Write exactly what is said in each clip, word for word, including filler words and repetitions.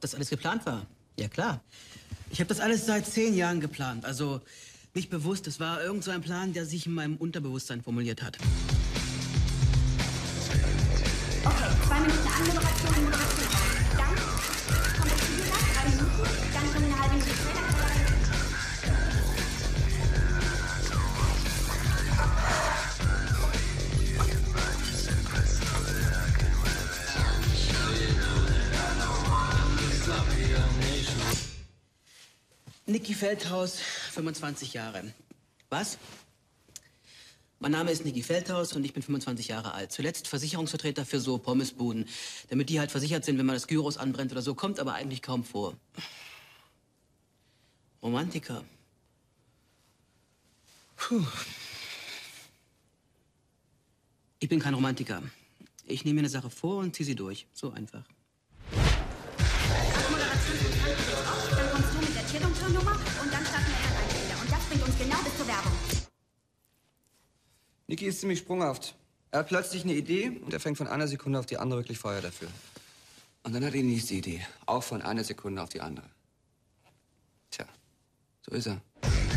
das alles geplant war. Ja, klar. Ich habe das alles seit zehn Jahren geplant. Also nicht bewusst. Es war irgend so ein Plan, der sich in meinem Unterbewusstsein formuliert hat. Okay, zwei Minuten Anmoderation, Moderation. Dann kommt das Video nach, drei Minuten. Dann kommt eine halbe Minute Trailer. Niki Feldhaus, fünfundzwanzig Jahre. Was? Mein Name ist Niki Feldhaus und ich bin fünfundzwanzig Jahre alt. Zuletzt Versicherungsvertreter für so Pommesbuden, damit die halt versichert sind, wenn man das Gyros anbrennt oder so. Kommt aber eigentlich kaum vor. Romantiker. Puh. Ich bin kein Romantiker. Ich nehme mir eine Sache vor und ziehe sie durch. So einfach. Dann kommst du mit der Tierdompturnummer und dann starten wir dann ein wieder. Und das bringt uns genau bis zur Werbung. Niki ist ziemlich sprunghaft. Er hat plötzlich eine Idee und er fängt von einer Sekunde auf die andere wirklich Feuer dafür. Und dann hat er die nächste Idee. Auch von einer Sekunde auf die andere. Tja, so ist er.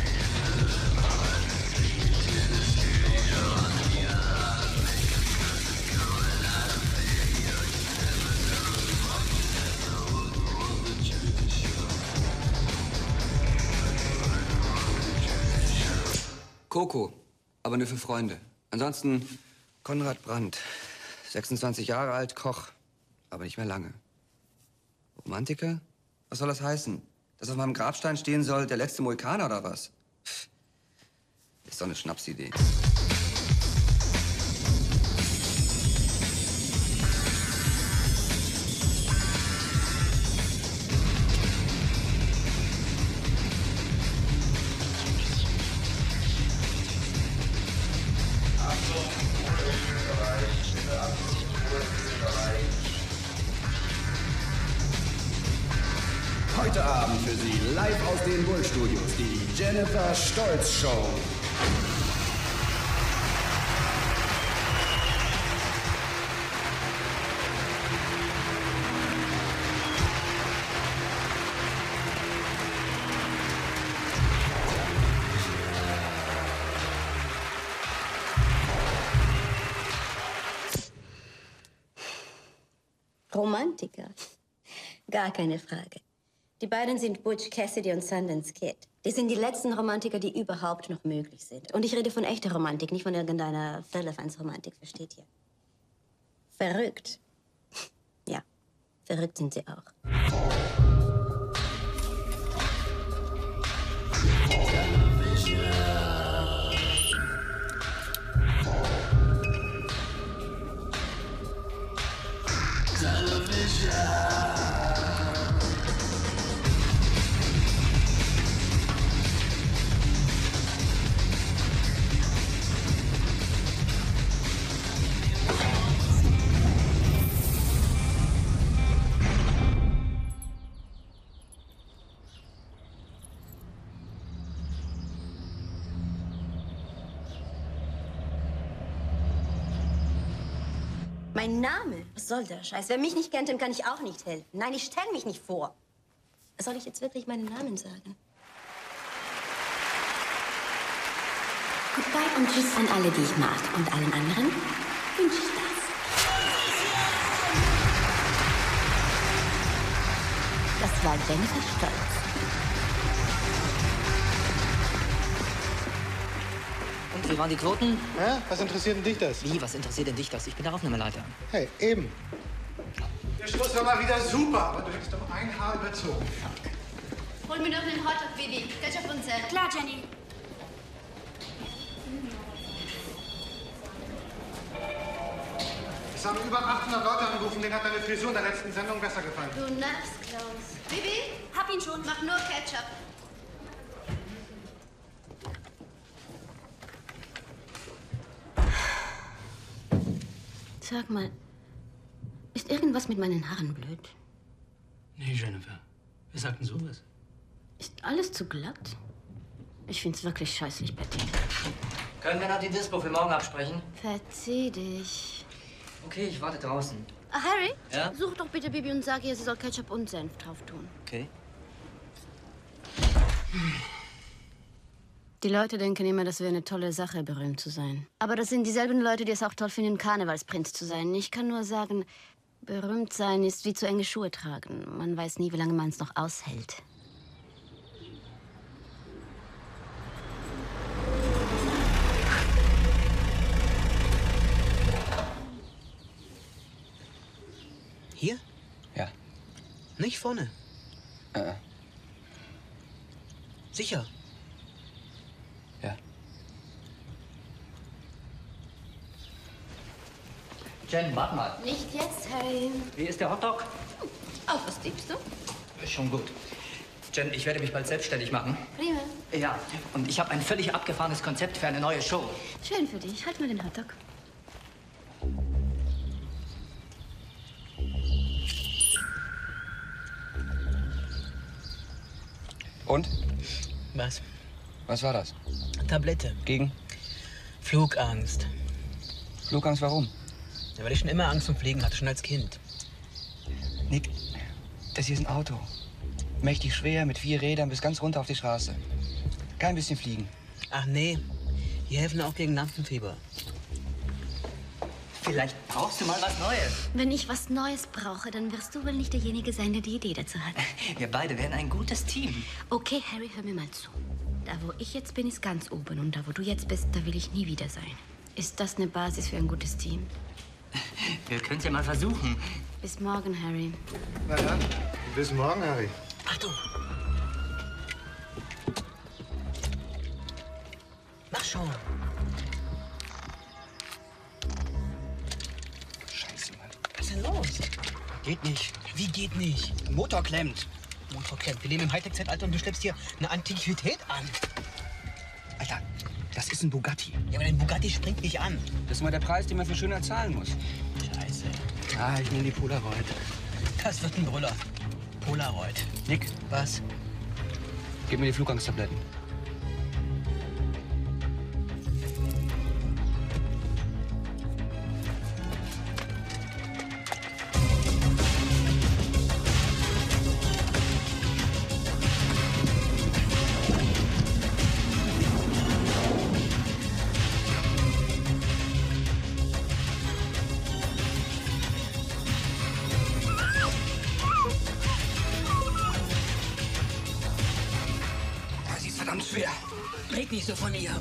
Coco, aber nur für Freunde. Ansonsten Konrad Brandt, sechsundzwanzig Jahre alt, Koch, aber nicht mehr lange. Romantiker? Was soll das heißen? Dass auf meinem Grabstein stehen soll, der letzte Mohikaner oder was? Pff, ist doch eine Schnapsidee. Heute Abend für Sie live aus den Bull-Studios die Jennifer Stolz Show. Romantiker? Gar keine Frage. Die beiden sind Butch Cassidy und Sundance Kid. Die sind die letzten Romantiker, die überhaupt noch möglich sind. Und ich rede von echter Romantik, nicht von irgendeiner Firlefanz-Romantik, versteht ihr? Verrückt. Ja, verrückt sind sie auch. Mein Name? Was soll der Scheiß? Wer mich nicht kennt, dem kann ich auch nicht helfen. Nein, ich stelle mich nicht vor. Soll ich jetzt wirklich meinen Namen sagen? Goodbye und tschüss an alle, die ich mag. Und allen anderen wünsche ich das. Das war Jennifer Stolz. Und wie waren die Quoten? Ja, was interessiert denn dich das? Wie, was interessiert denn dich das? Ich bin der Aufnahmeleiter. Hey, eben. Der Schluss war mal wieder super, aber du hättest doch ein Haar überzogen. Hol mir noch einen Hotdog, Bibi. Ketchup und Sel. Klar, Jenny. Es haben über achthundert Leute angerufen, denen hat deine Frisur in der letzten Sendung besser gefallen. Du nervst, Klaus. Bibi? Hab ihn schon. Mach nur Ketchup. Sag mal, ist irgendwas mit meinen Haaren blöd? Nee, Jennifer. Wer sagt denn sowas? Ist alles zu glatt? Ich find's wirklich scheißlich, Betty. Können wir noch die Dispo für morgen absprechen? Verzieh dich. Okay, ich warte draußen. Ah, Harry? Ja? Such doch bitte Bibi und sag ihr, sie soll Ketchup und Senf drauf tun. Okay. Die Leute denken immer, das wäre eine tolle Sache, berühmt zu sein. Aber das sind dieselben Leute, die es auch toll finden, Karnevalsprinz zu sein. Ich kann nur sagen, berühmt sein ist wie zu enge Schuhe tragen. Man weiß nie, wie lange man es noch aushält. Hier? Ja. Nicht vorne. Äh. Sicher. Ja. Jen, warte mal. Nicht jetzt, Harry. Wie ist der Hotdog? Auf was liebst du? Schon gut. Jen, ich werde mich bald selbstständig machen. Prima. Ja, und ich habe ein völlig abgefahrenes Konzept für eine neue Show. Schön für dich. Halt mal den Hotdog. Und? Was? Was war das? Tablette. Gegen? Flugangst. Flugangst, warum? Ja, weil ich schon immer Angst vom Fliegen hatte, schon als Kind. Nick, das hier ist ein Auto. Mächtig schwer, mit vier Rädern bis ganz runter auf die Straße. Kein bisschen fliegen. Ach nee, die helfen auch gegen Lampenfieber. Vielleicht brauchst du mal was Neues. Wenn ich was Neues brauche, dann wirst du wohl nicht derjenige sein, der die Idee dazu hat. Wir beide werden ein gutes Team. Okay, Harry, hör mir mal zu. Da, wo ich jetzt bin, ist ganz oben. Und da, wo du jetzt bist, da will ich nie wieder sein. Ist das eine Basis für ein gutes Team? Wir können es ja mal versuchen. Bis morgen, Harry. Na dann, bis morgen, Harry. Achtung! Mach schon! Scheiße, Mann. Was ist denn los? Geht nicht. Wie geht nicht? Motor klemmt. Motor klemmt. Wir leben im Hightech-Zeitalter und du schleppst hier eine Antiquität an. Alter, das ist ein Bugatti. Ja, aber dein Bugatti springt nicht an. Das ist mal der Preis, den man für Schönheit zahlen muss. Scheiße. Ah, ich nehme die Polaroid. Das wird ein Brüller. Polaroid. Nick, Was? gib mir die Flugangsttabletten. Sie ist verdammt schwer. Red nicht so von ihr.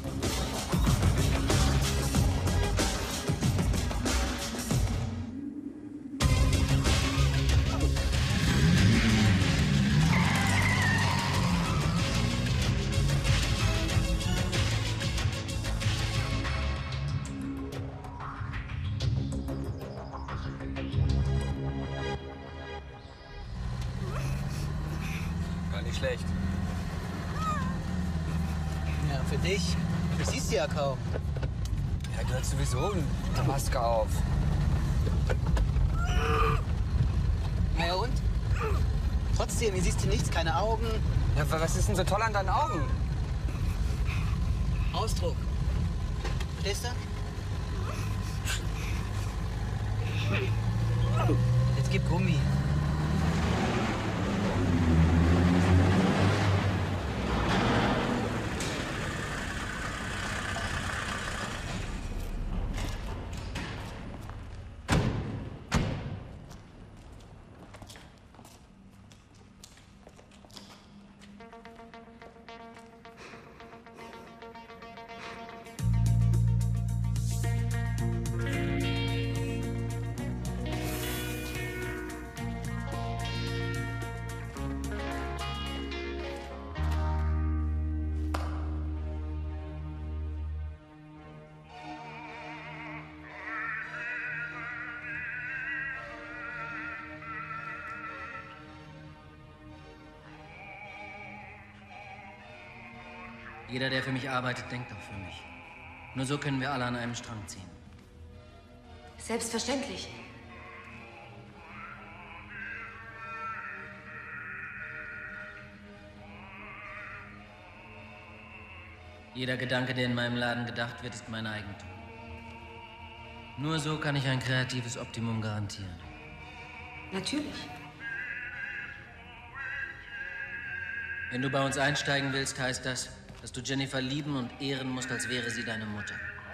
War nicht schlecht. Ja, für dich. Du siehst sie ja kaum. Ja, du hast sowieso eine Maske auf. Na ja, und? Trotzdem, hier siehst du nichts, keine Augen. Ja, was ist denn so toll an deinen Augen? Ausdruck. Verstehst du? Jetzt gib Gummi. Jeder, der für mich arbeitet, denkt auch für mich. Nur so können wir alle an einem Strang ziehen. Selbstverständlich. Jeder Gedanke, der in meinem Laden gedacht wird, ist mein Eigentum. Nur so kann ich ein kreatives Optimum garantieren. Natürlich. Wenn du bei uns einsteigen willst, heißt das, dass du Jennifer lieben und ehren musst, als wäre sie deine Mutter.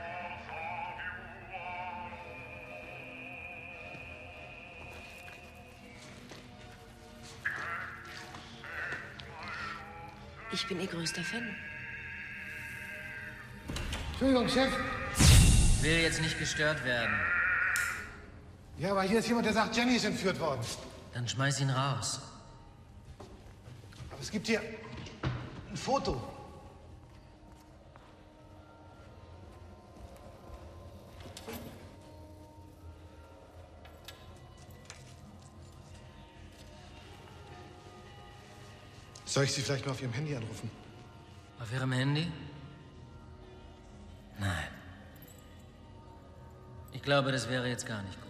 Ich bin ihr größter Fan. Entschuldigung, Chef. Ich will jetzt nicht gestört werden. Ja, aber hier ist jemand, der sagt, Jenny ist entführt worden. Dann schmeiß ihn raus. Aber es gibt hier ein Foto. Soll ich Sie vielleicht mal auf Ihrem Handy anrufen? Auf Ihrem Handy? Nein. Ich glaube, das wäre jetzt gar nicht gut.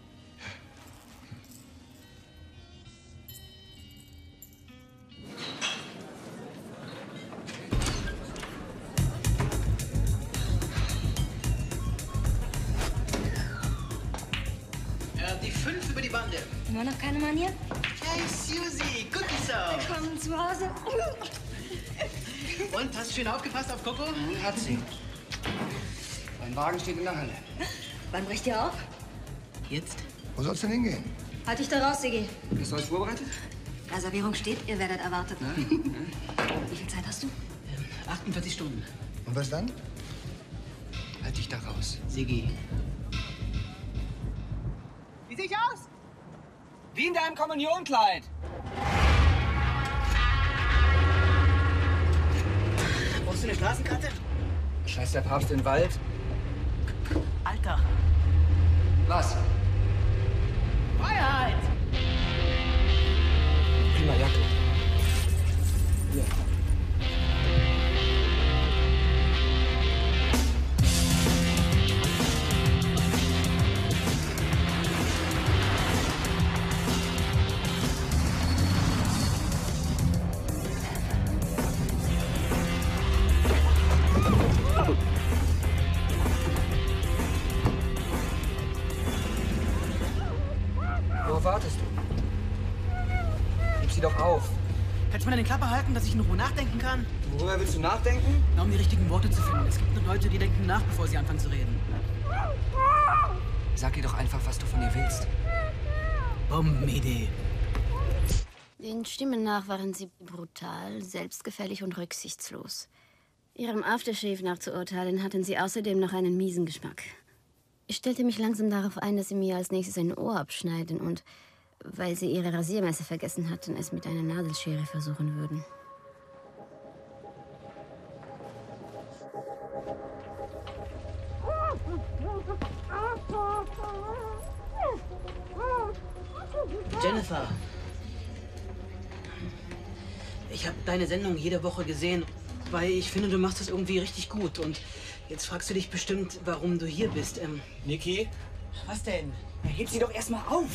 Äh, die fünf über die Bande. Immer noch keine Manier? Hey, Susi, Cookie Sau. Willkommen zu Hause. Und, hast du schön aufgepasst auf Coco? Hat sie. Mein Wagen steht in der Halle. Wann bricht ihr auf? Jetzt? Wo soll's denn hingehen? Halt dich da raus, Siggi. Ist euch vorbereitet? Reservierung steht, ihr werdet erwartet. Wie viel Zeit hast du? Ähm, achtundvierzig Stunden. Und was dann? Halt dich da raus. Siggi. Wie sehe ich aus? Wie in deinem Kommunionkleid. Brauchst du eine Straßenkarte? Scheiß der Papst in den Wald. Alter. Was? Freiheit! Prima Jacke. Hier. Worauf wartest du? Gib sie doch auf. Kannst du mal deine Klappe halten, dass ich in Ruhe nachdenken kann? Worüber willst du nachdenken? Na, um die richtigen Worte zu finden. Es gibt nur Leute, die denken nach, bevor sie anfangen zu reden. Sag ihr doch einfach, was du von ihr willst. Bombenidee. Den Stimmen nach waren sie brutal, selbstgefällig und rücksichtslos. Ihrem Aftershave nach zu urteilen, hatten sie außerdem noch einen miesen Geschmack. Ich stellte mich langsam darauf ein, dass sie mir als nächstes ein Ohr abschneiden und, weil sie ihre Rasiermesser vergessen hatten, es mit einer Nadelschere versuchen würden. Jennifer. Ich habe deine Sendung jede Woche gesehen, weil ich finde, du machst das irgendwie richtig gut. Und jetzt fragst du dich bestimmt, warum du hier bist. Ähm, Niki? was denn? Na, heb sie doch erstmal auf!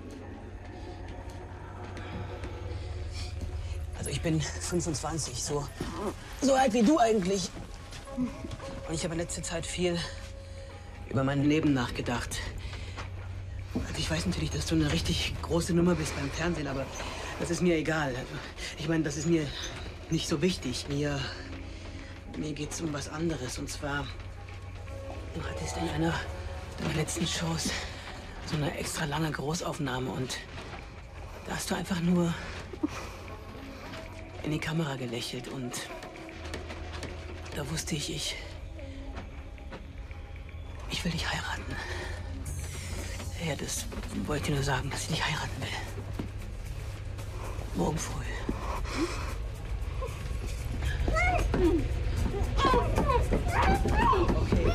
Also ich bin fünfundzwanzig, so, so alt wie du eigentlich. Und ich habe in letzter Zeit viel über mein Leben nachgedacht. Also ich weiß natürlich, dass du eine richtig große Nummer bist beim Fernsehen, aber das ist mir egal. Also ich meine, das ist mir nicht so wichtig. Mir, mir geht's um was anderes. Und zwar, du hattest in einer deiner letzten Shows so eine extra lange Großaufnahme und da hast du einfach nur in die Kamera gelächelt und da wusste ich, ich, ich will dich heiraten. Ja, das wollte ich dir nur sagen, dass ich dich heiraten will. Morgen früh. Okay.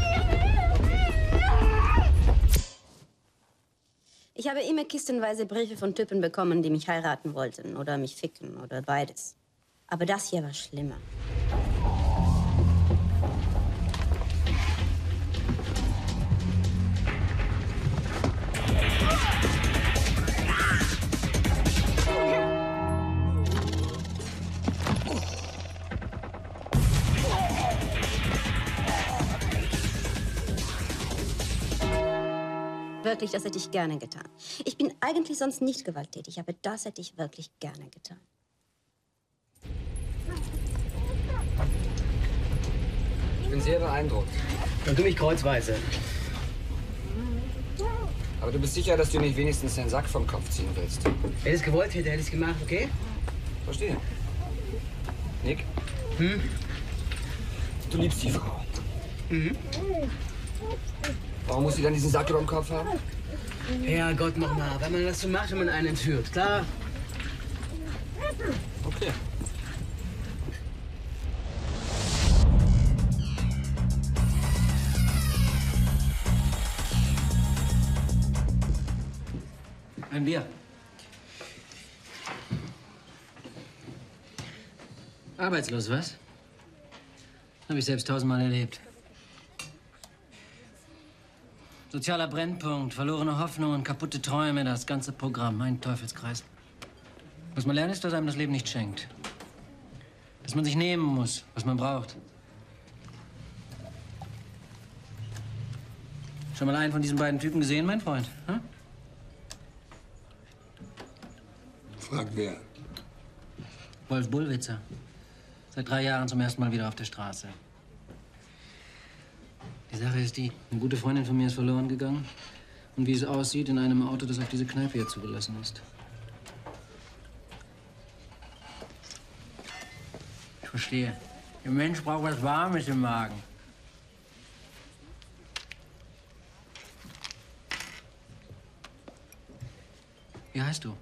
Ich habe immer kistenweise Briefe von Typen bekommen, die mich heiraten wollten oder mich ficken oder beides. Aber das hier war schlimmer. Wirklich, das hätte ich gerne getan. Ich bin eigentlich sonst nicht gewalttätig, aber das hätte ich wirklich gerne getan. Ich bin sehr beeindruckt. Und du mich kreuzweise. Aber du bist sicher, dass du nicht wenigstens den Sack vom Kopf ziehen willst? Wenn ich es gewollt hätte, hätte ich es gemacht, okay? Verstehe. Nick? Hm? Du liebst die Frau. Mhm. Warum muss sie dann diesen Sack über dem Kopf haben? Herrgott, nochmal. Wenn man das so macht, wenn man einen entführt, klar? Okay. Ein Bier. Arbeitslos, was? Habe ich selbst tausendmal erlebt. Sozialer Brennpunkt, verlorene Hoffnungen, kaputte Träume, das ganze Programm, ein Teufelskreis. Was man lernt, ist, dass einem das Leben nicht schenkt. Dass man sich nehmen muss, was man braucht. Schon mal einen von diesen beiden Typen gesehen, mein Freund? Hm? Frag wer. Wolf Bullwitzer. Seit drei Jahren zum ersten Mal wieder auf der Straße. Die Sache ist die, eine gute Freundin von mir ist verloren gegangen. Und wie es aussieht, in einem Auto, das auf diese Kneipe hier zugelassen ist. Ich verstehe. Der Mensch braucht was Warmes im Magen. Wie heißt du?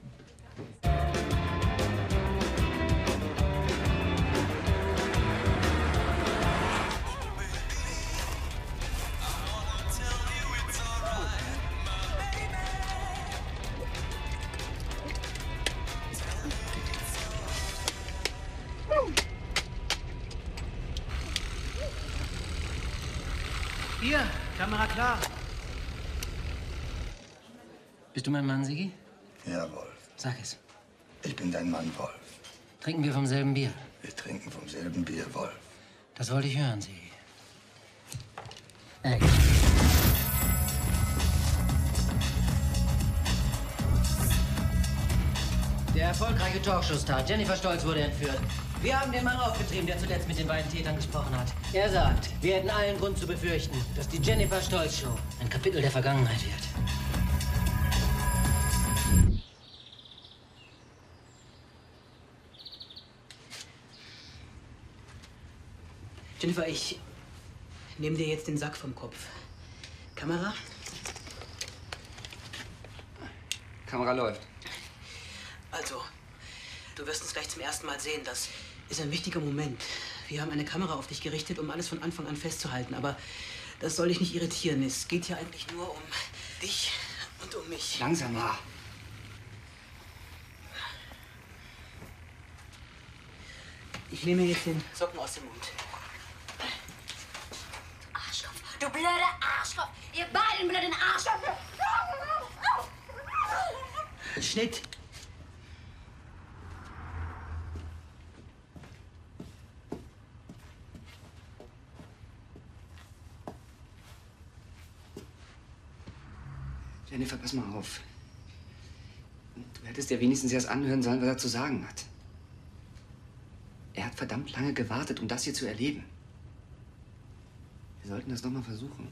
Hier, Kamera klar. Bist du mein Mann, Sigi? Ja, Wolf. Sag es. Ich bin dein Mann, Wolf. Trinken wir vom selben Bier? Wir trinken vom selben Bier, Wolf. Das wollte ich hören, Sigi. Ey. Der erfolgreiche Talkshow-Star Jennifer Stolz wurde entführt. Wir haben den Mann aufgetrieben, der zuletzt mit den beiden Tätern gesprochen hat. Er sagt, wir hätten allen Grund zu befürchten, dass die Jennifer Stolz Show ein Kapitel der Vergangenheit wird. Jennifer, ich nehme dir jetzt den Sack vom Kopf. Kamera? Kamera läuft. Also, du wirst uns gleich zum ersten Mal sehen. Das ist ein wichtiger Moment. Wir haben eine Kamera auf dich gerichtet, um alles von Anfang an festzuhalten. Aber das soll dich nicht irritieren. Es geht hier eigentlich nur um dich und um mich. Langsamer. Ich nehme jetzt den Socken aus dem Mund. Arschkopf, du blöder Arschkopf! Ihr beiden blöden Arschköpfe! Schnitt. Jennifer, pass mal auf. Du hättest dir wenigstens erst anhören sollen, was er zu sagen hat. Er hat verdammt lange gewartet, um das hier zu erleben. Wir sollten das noch mal versuchen.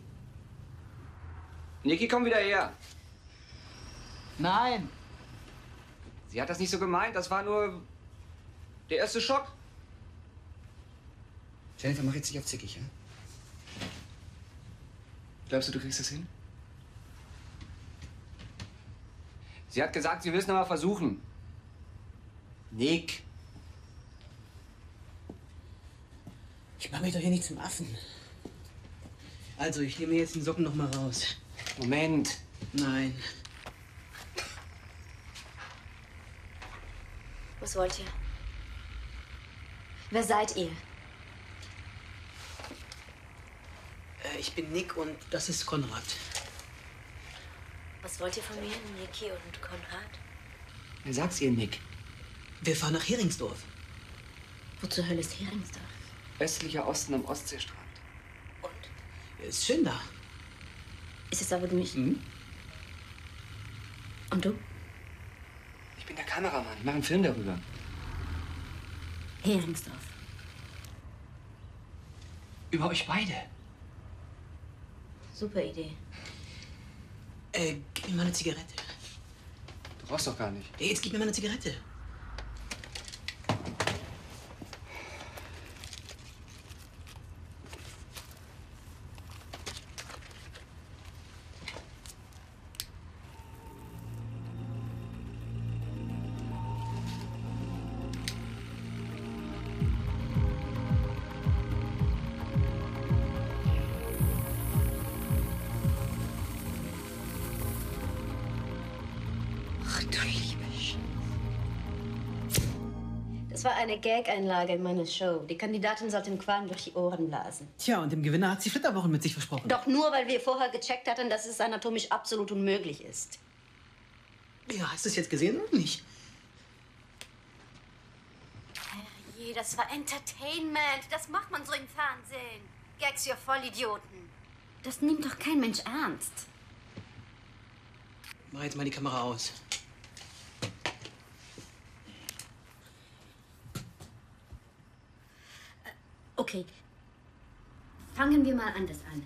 Niki, komm wieder her. Nein. Sie hat das nicht so gemeint. Das war nur der erste Schock. Jennifer, mach jetzt nicht auf zickig, ja? Glaubst du, du kriegst das hin? Sie hat gesagt, sie will es noch mal versuchen. Nick. Ich mache mich doch hier nicht zum Affen. Also, ich nehme jetzt den Socken noch mal raus. Moment. Nein. Was wollt ihr? Wer seid ihr? Äh, ich bin Nick und das ist Konrad. Was wollt ihr von mir, Niki und Konrad? Wer sagt's ihr, Nick? Wir fahren nach Heringsdorf. Wo zur Hölle ist Heringsdorf? Östlicher Osten am Ostseestrand. Ist schön da. Ist es da, wo du mich... Mhm. Und du? Ich bin der Kameramann. Ich mache einen Film darüber. Heringsdorf. Über euch beide. Super Idee. Äh, gib mir mal eine Zigarette. Du brauchst doch gar nicht. Hey, jetzt gib mir mal eine Zigarette. Das war eine Gag-Einlage in meiner Show. Die Kandidatin sollte dem Qualm durch die Ohren blasen. Tja, und dem Gewinner hat sie Flitterwochen mit sich versprochen. Doch nur, weil wir vorher gecheckt hatten, dass es anatomisch absolut unmöglich ist. Ja, hast du es jetzt gesehen oder nicht? Herrje, das war Entertainment. Das macht man so im Fernsehen. Gags für Vollidioten. Das nimmt doch kein Mensch ernst. Mach jetzt mal die Kamera aus. Okay. Fangen wir mal anders an.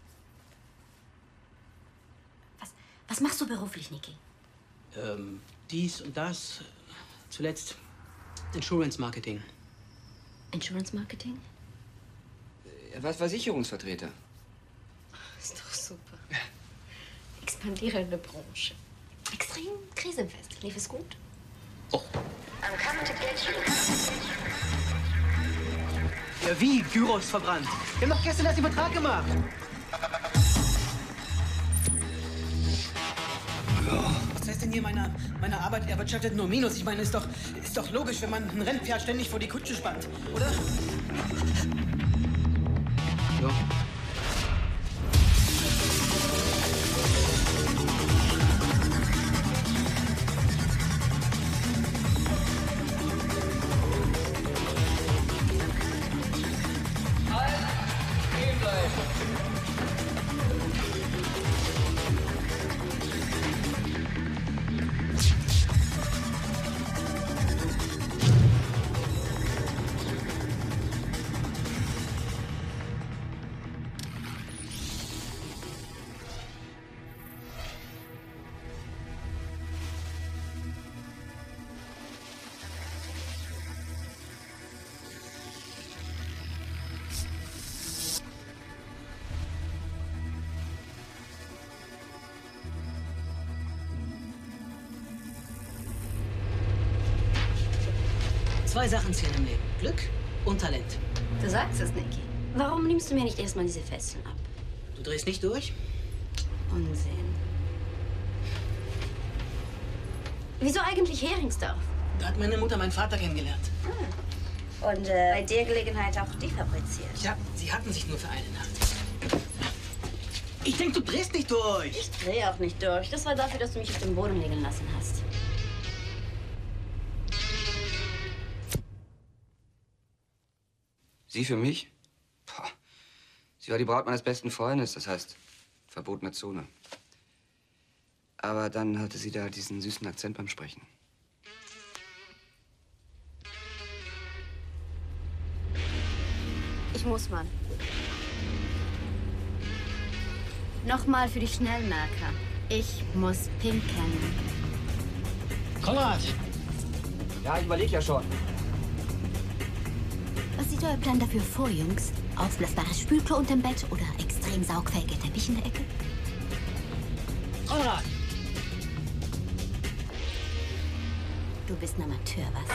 Was, was machst du beruflich, Niki? Ähm, dies und das. Zuletzt Insurance Marketing. Insurance Marketing? Er war Versicherungsvertreter. Ist doch super. Expandierende Branche. Extrem krisenfest. Lief es gut? Oh. Ja, wie? Gyros verbrannt. Wir haben doch gestern erst den Vertrag gemacht. Was heißt denn hier, meine, meine Arbeit erwirtschaftet nur Minus? Ich meine, ist doch, ist doch logisch, wenn man ein Rennpferd ständig vor die Kutsche spannt, oder? Ja. Zwei Sachen zählen im Leben. Glück und Talent. Du sagst es, Niki. Warum nimmst du mir nicht erstmal diese Fesseln ab? Du drehst nicht durch? Unsinn. Wieso eigentlich Heringsdorf? Da hat meine Mutter meinen Vater kennengelernt. Hm. Und äh, bei der Gelegenheit auch die fabriziert. Ja, sie hatten sich nur für eine Nacht. Ich denke, du drehst nicht durch. Ich drehe auch nicht durch. Das war dafür, dass du mich auf dem Boden liegen lassen hast. Sie für mich? Poh. Sie war die Braut meines besten Freundes, das heißt, verbotene Zone. Aber dann hatte sie da diesen süßen Akzent beim Sprechen. Ich muss mal. Nochmal für die Schnellmerker. Ich muss pinkeln. Konrad! Ja, ich überleg ja schon. Was sieht euer Plan dafür vor, Jungs? Aufblasbares Spülklo unterm Bett oder extrem saugfähiger Teppich in der Ecke? Konrad! Du bist ein Amateur, was?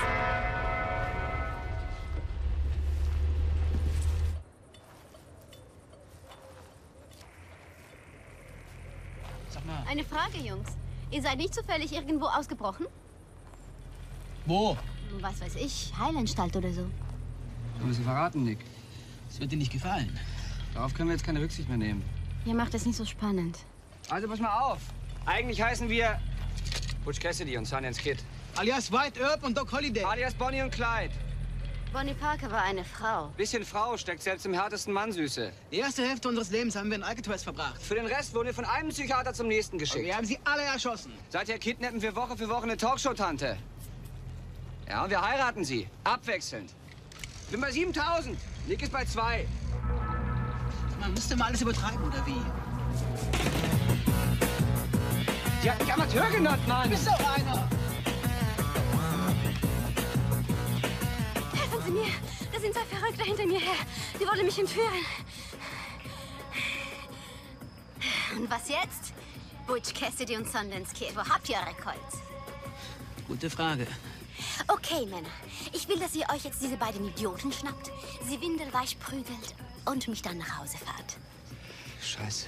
Sag mal. Eine Frage, Jungs. Ihr seid nicht zufällig irgendwo ausgebrochen? Wo? Was weiß ich, Heilanstalt oder so. Du musst verraten, Nick. Das wird dir nicht gefallen. Darauf können wir jetzt keine Rücksicht mehr nehmen. Ihr macht es nicht so spannend. Also pass mal auf. Eigentlich heißen wir Butch Cassidy und Sundance Kid. Alias White Earp und Doc Holliday. Alias Bonnie und Clyde. Bonnie Parker war eine Frau. Bisschen Frau steckt selbst im härtesten Mann Süße. Die erste Hälfte unseres Lebens haben wir in Alcatraz verbracht. Für den Rest wurden wir von einem Psychiater zum nächsten geschickt. Und wir haben sie alle erschossen. Seither kidnappen wir Woche für Woche eine Talkshow-Tante. Ja, und wir heiraten sie. Abwechselnd. Ich bin bei siebentausend. Nick ist bei zwei. Man müsste mal alles übertreiben, oder wie? Die hat mich Amateur genannt, Mann. Du bist doch einer. Helfen Sie mir! Da sind zwei Verrückte hinter mir her. Die wollen mich entführen. Und was jetzt? Butch Cassidy und Sundance Kid. Wo habt ihr eure Colts? Gute Frage. Okay, Männer. Ich will, dass ihr euch jetzt diese beiden Idioten schnappt, sie windelweich prügelt und mich dann nach Hause fahrt. Scheiße.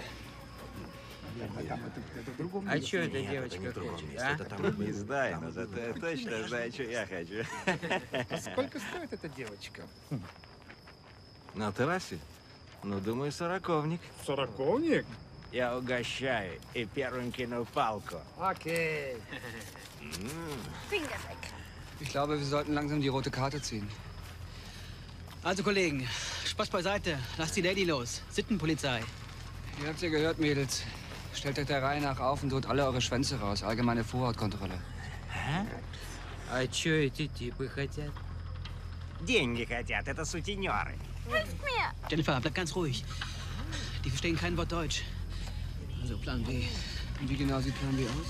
А что эта девочка хочет, а? Что-то там не знаю, но зато я точно знаю, что я хочу. Сколько стоит эта девочка? На террасе? Ну, думаю, сороковник. Сороковник? Я угощаю и первым кину палку. Okay. Finger weg. Ich glaube, wir sollten langsam die rote Karte ziehen. Also, Kollegen, Spaß beiseite. Lasst die Lady los. Sittenpolizei. Ihr habt's ja gehört, Mädels. Stellt euch der Reihe nach auf und droht alle eure Schwänze raus. Allgemeine Vorhautkontrolle. А? А что эти типы хотят? Деньги хотят, это сутенеры. Hilft mir! Jennifer, bleib ganz ruhig. Die verstehen kein Wort Deutsch. Also, Plan B. Und wie genau sieht Plan B aus?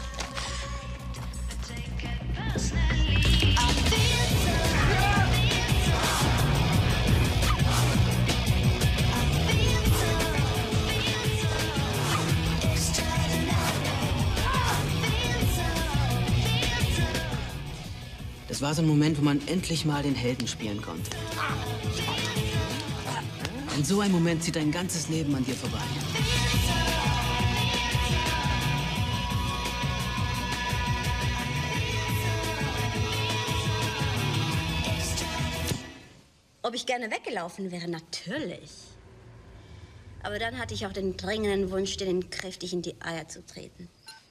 Das war so ein Moment, wo man endlich mal den Helden spielen konnte. Und so ein Moment zieht dein ganzes Leben an dir vorbei. Ob ich gerne weggelaufen wäre? Natürlich. Aber dann hatte ich auch den dringenden Wunsch, denen kräftig in die Eier zu treten.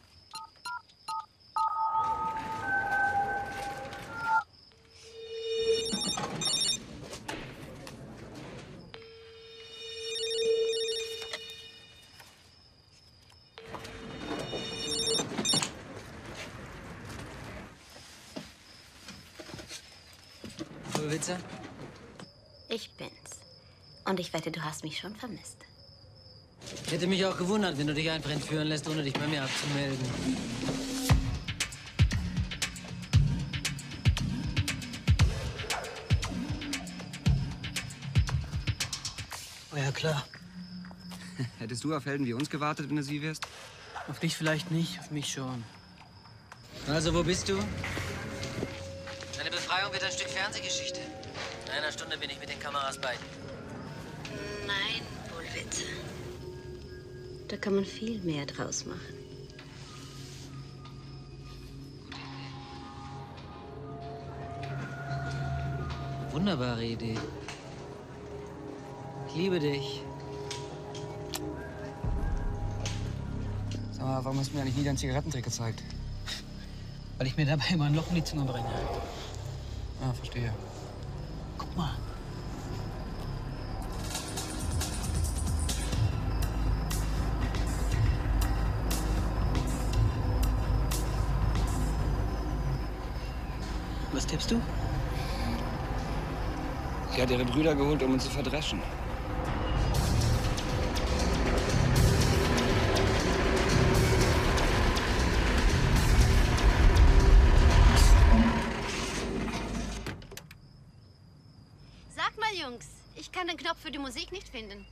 Witzer? Ich bin's. Und ich wette, du hast mich schon vermisst. Hätte mich auch gewundert, wenn du dich einfach entführen lässt, ohne dich bei mir abzumelden. Oh ja, klar. Hättest du auf Helden wie uns gewartet, wenn du sie wärst? Auf dich vielleicht nicht, auf mich schon. Also, wo bist du? Deine Befreiung wird ein Stück Fernsehgeschichte. In einer Stunde bin ich mit den Kameras bei dir. Nein, Bullwitzer. Da kann man viel mehr draus machen. Wunderbare Idee. Ich liebe dich. Sag mal, warum hast du mir eigentlich nie deinen Zigarettentrick gezeigt? Weil ich mir dabei immer ein Loch in die Zunge bringe. Ah, verstehe. Guck mal. Was tippst du? Sie hat ihre Brüder geholt, um uns zu verdreschen. Sag mal, Jungs, ich kann den Knopf für die Musik nicht finden.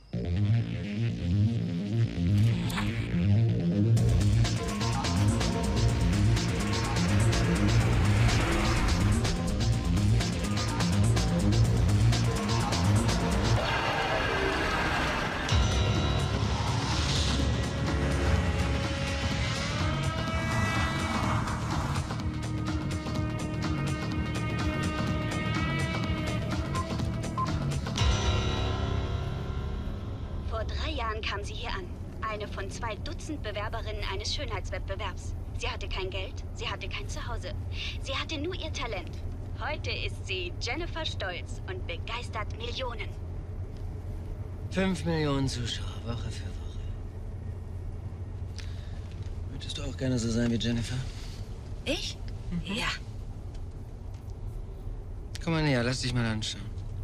Vor drei Jahren kam sie hier an. Eine von zwei Dutzend Bewerberinnen eines Schönheitswettbewerbs. Sie hatte kein Geld, sie hatte kein Zuhause. Sie hatte nur ihr Talent. Heute ist sie Jennifer Stolz und begeistert Millionen. Fünf Millionen Zuschauer, Woche für Woche. Möchtest du auch gerne so sein wie Jennifer? Ich? Mhm. Ja. Komm mal näher, lass dich mal anschauen.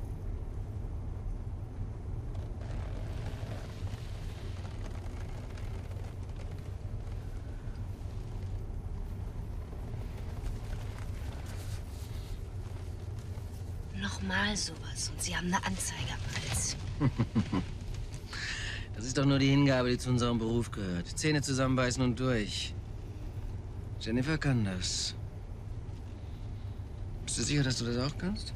Nochmal sowas und Sie haben eine Anzeige am Hals. Das ist doch nur die Hingabe, die zu unserem Beruf gehört. Zähne zusammenbeißen und durch. Jennifer kann das. Bist du sicher, dass du das auch kannst?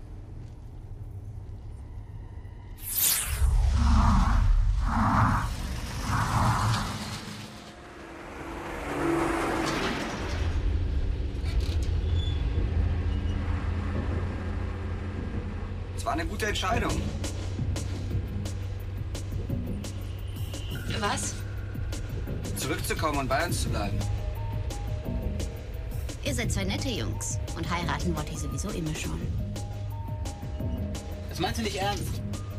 Es war eine gute Entscheidung. Was? Zurückzukommen und bei uns zu bleiben. Ihr seid zwei nette Jungs. Und heiraten wollt ihr sowieso immer schon. Das meinst du nicht ernst?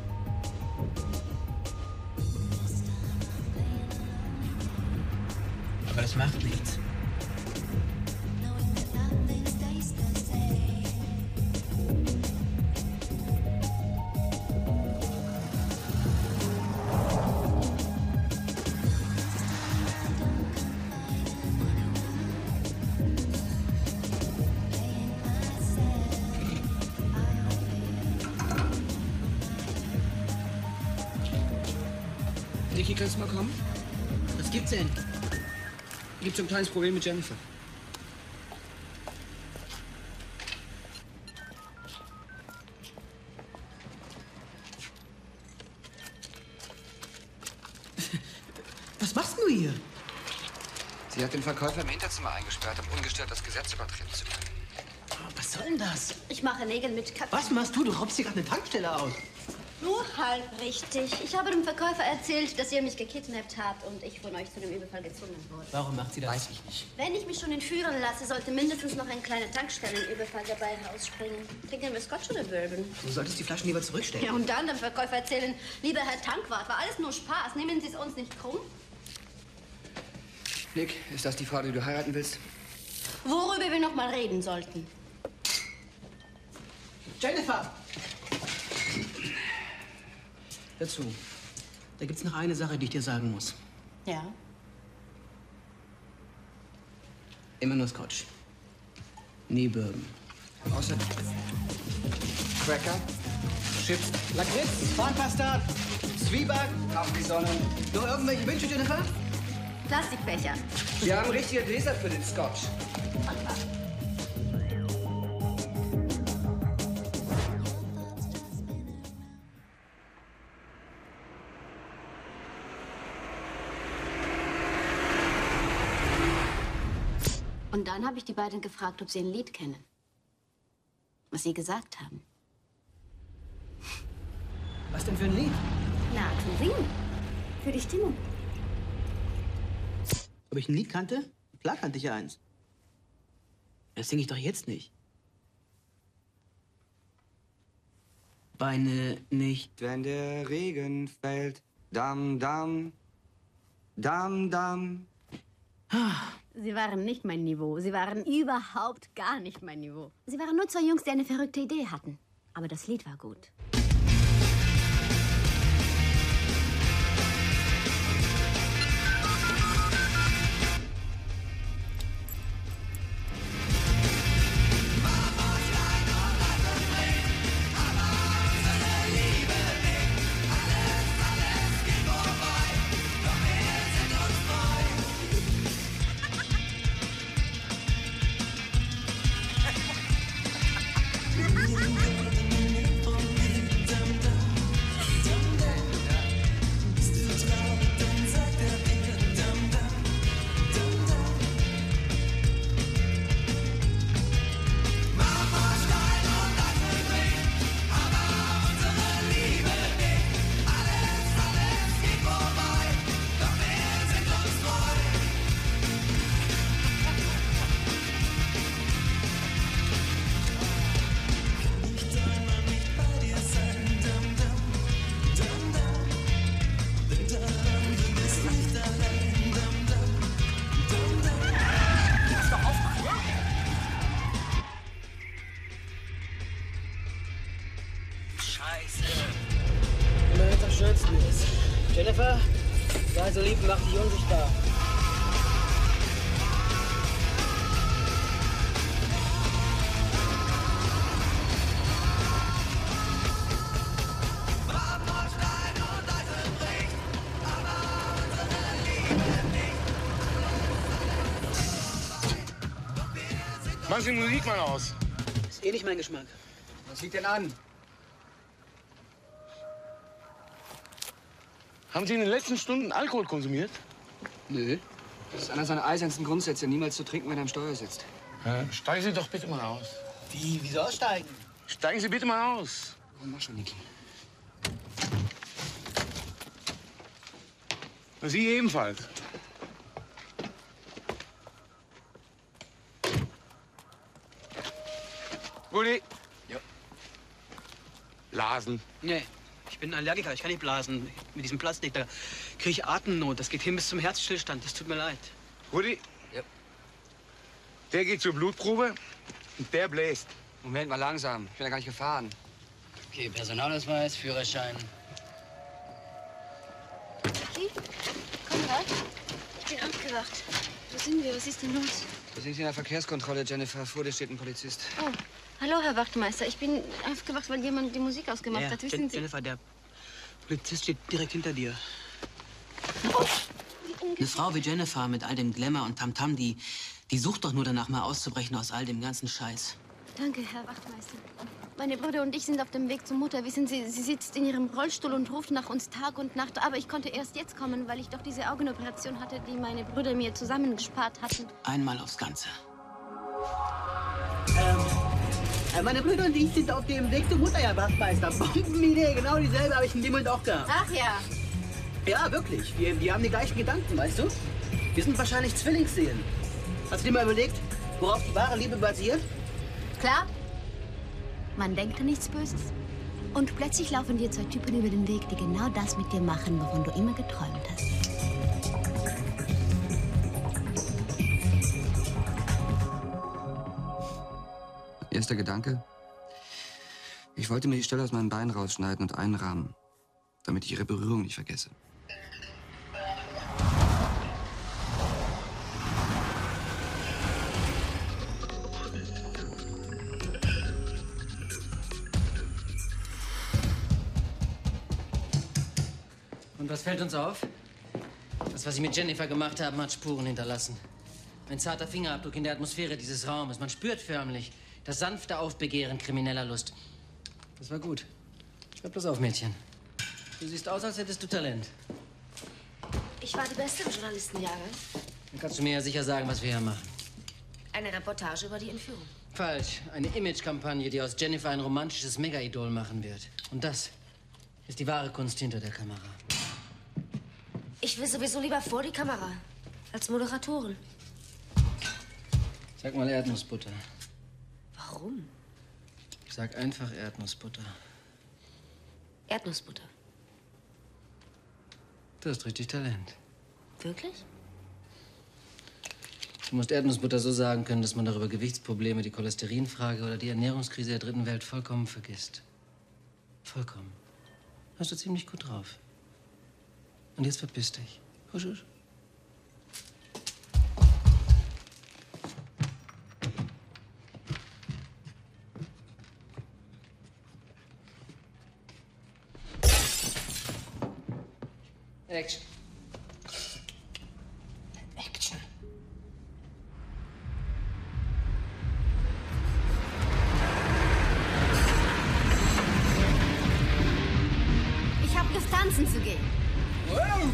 Aber das macht nichts. Niki, kannst du mal kommen? Was gibt's denn? Gibt so ein kleines Problem mit Jennifer. Was machst du hier? Sie hat den Verkäufer im Hinterzimmer eingesperrt, um ungestört das Gesetz übertreten zu können. Oh, was soll denn das? Ich mache Nägel mit Köpfen. Was machst du? Du raubst hier gerade eine Tankstelle aus. Nur halb richtig. Ich habe dem Verkäufer erzählt, dass ihr mich gekidnappt habt und ich von euch zu dem Überfall gezwungen wurde. Warum macht sie das? Weiß ich nicht. Wenn ich mich schon entführen lasse, sollte mindestens noch ein kleiner Tankstellenüberfall dabei rausspringen. Trinken wir Scotch oder Bourbon? Du solltest die Flaschen lieber zurückstellen. Ja, und dann dem Verkäufer erzählen, lieber Herr Tankwart, war alles nur Spaß. Nehmen Sie es uns nicht krumm? Nick, ist das die Frau, die du heiraten willst? Worüber wir noch mal reden sollten. Jennifer! Dazu. Da gibt's noch eine Sache, die ich dir sagen muss. Ja? Immer nur Scotch. Nie Bourbon. Außer Cracker, Chips, Lakritz, Zahnpasta, Zwieback, Capri-Sonne. Noch irgendwelche Wünsche, Jennifer? Plastikbecher. Wir haben richtige Gläser für den Scotch. Und dann habe ich die beiden gefragt, ob sie ein Lied kennen. Was sie gesagt haben. Was denn für ein Lied? Na, zum Singen. Für die Stimmung. Ob ich ein Lied kannte? Klar kannte ich eins. Das singe ich doch jetzt nicht. Beine nicht. Wenn der Regen fällt, dam, dam, dam, dam. Sie waren nicht mein Niveau. Sie waren überhaupt gar nicht mein Niveau. Sie waren nur zwei Jungs, die eine verrückte Idee hatten. Aber das Lied war gut. For me. Scheiße. Immer wenn es am schönsten ist. Jennifer, sei so lieb, mach dich unsichtbar. Machen Sie die Musik mal aus. Ist eh nicht mein Geschmack. Was liegt denn an? Haben Sie in den letzten Stunden Alkohol konsumiert? Nö. Das ist einer seiner eisensten Grundsätze, niemals zu trinken, wenn er am Steuer sitzt. Ja, steigen Sie doch bitte mal aus. Wie? Wieso aussteigen? Steigen Sie bitte mal aus. Oh, mach schon, Niki. Und Sie ebenfalls. Rudi. Ja. Blasen. Nee, ich bin Allergiker, ich kann nicht blasen. Mit diesem Plastik, da kriege ich Atemnot. Das geht hin bis zum Herzstillstand, das tut mir leid. Rudi. Ja. Der geht zur Blutprobe und der bläst. Moment mal, langsam. Ich bin ja gar nicht gefahren. Okay, Personalausweis, Führerschein. Niki? Konrad? Ich bin aufgewacht. Wo sind wir? Was ist denn los? Wir sind hier in der Verkehrskontrolle, Jennifer. Vor dir steht ein Polizist. Oh, hallo, Herr Wachtmeister. Ich bin aufgewacht, weil jemand die Musik ausgemacht Ja, hat. Wissen Jen Sie? Jennifer, der Polizist steht direkt hinter dir. Oh, Eine Frau wie Jennifer mit all dem Glamour und Tamtam, die, die sucht doch nur danach, mal auszubrechen aus all dem ganzen Scheiß. Danke, Herr Wachtmeister. Meine Brüder und ich sind auf dem Weg zur Mutter. Wissen Sie, sie sitzt in ihrem Rollstuhl und ruft nach uns Tag und Nacht. Aber ich konnte erst jetzt kommen, weil ich doch diese Augenoperation hatte, die meine Brüder mir zusammengespart hatten. Einmal aufs Ganze. Ähm, äh, meine Brüder und ich sind auf dem Weg zur Mutter, Herr Wachtmeister. Bombenidee, genau dieselbe habe ich in dem Moment auch gehabt. Ach ja. Ja, wirklich. Wir, wir haben die gleichen Gedanken, weißt du? Wir sind wahrscheinlich Zwillingsseelen. Hast du dir mal überlegt, worauf die wahre Liebe basiert? Klar. Man denkt an nichts Böses. Und plötzlich laufen dir zwei Typen über den Weg, die genau das mit dir machen, wovon du immer geträumt hast. Erster Gedanke. Ich wollte mir die Stelle aus meinem Bein rausschneiden und einrahmen, damit ich ihre Berührung nicht vergesse. Und was fällt uns auf? Das, was Sie mit Jennifer gemacht haben, hat Spuren hinterlassen. Ein zarter Fingerabdruck in der Atmosphäre dieses Raumes. Man spürt förmlich das sanfte Aufbegehren krimineller Lust. Das war gut. Schreib bloß auf, Mädchen. Du siehst aus, als hättest du Talent. Ich war die Beste im Journalistenjahrgang. Dann kannst du mir ja sicher sagen, was wir hier machen. Eine Reportage über die Entführung. Falsch. Eine Imagekampagne, die aus Jennifer ein romantisches Mega-Idol machen wird. Und das ist die wahre Kunst hinter der Kamera. Ich will sowieso lieber vor die Kamera als Moderatorin. Sag mal Erdnussbutter. Warum? Sag einfach Erdnussbutter. Erdnussbutter. Du hast richtig Talent. Wirklich? Du musst Erdnussbutter so sagen können, dass man darüber Gewichtsprobleme, die Cholesterinfrage oder die Ernährungskrise der dritten Welt vollkommen vergisst. Vollkommen. Hast du ziemlich gut drauf. Und jetzt verpiss dich. Husch, husch. Action. Action. Ich habe Lust, tanzen zu gehen. Wow.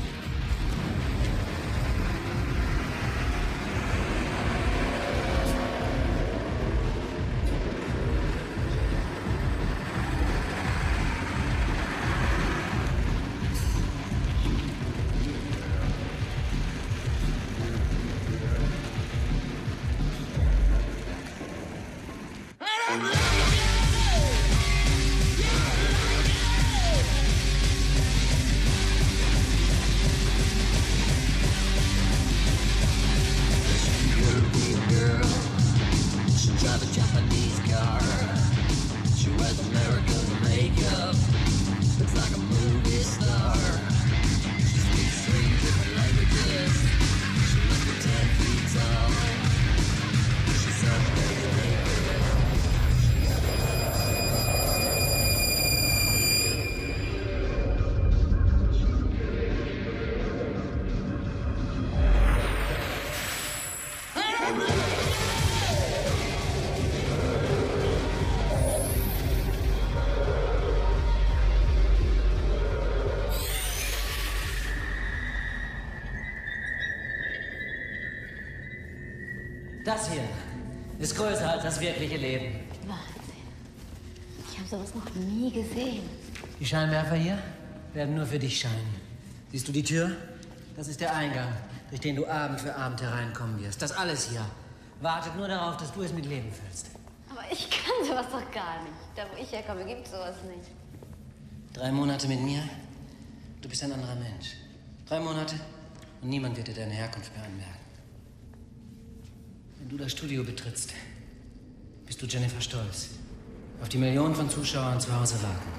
Das hier ist größer als das wirkliche Leben. Wahnsinn. Ich habe sowas noch nie gesehen. Die Scheinwerfer hier werden nur für dich scheinen. Siehst du die Tür? Das ist der Eingang, durch den du Abend für Abend hereinkommen wirst. Das alles hier wartet nur darauf, dass du es mit Leben füllst. Aber ich kann sowas doch gar nicht. Da, wo ich herkomme, gibt es sowas nicht. Drei Monate mit mir, du bist ein anderer Mensch. Drei Monate und niemand wird dir deine Herkunft mehr anmerken. Wenn du das Studio betrittst, bist du Jennifer Stolz. Auf die Millionen von Zuschauern zu Hause warten.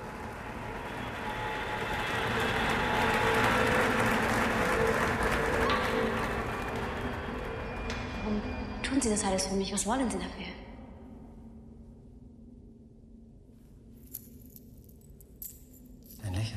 Warum tun Sie das alles für mich? Was wollen Sie dafür? Dein Lächeln.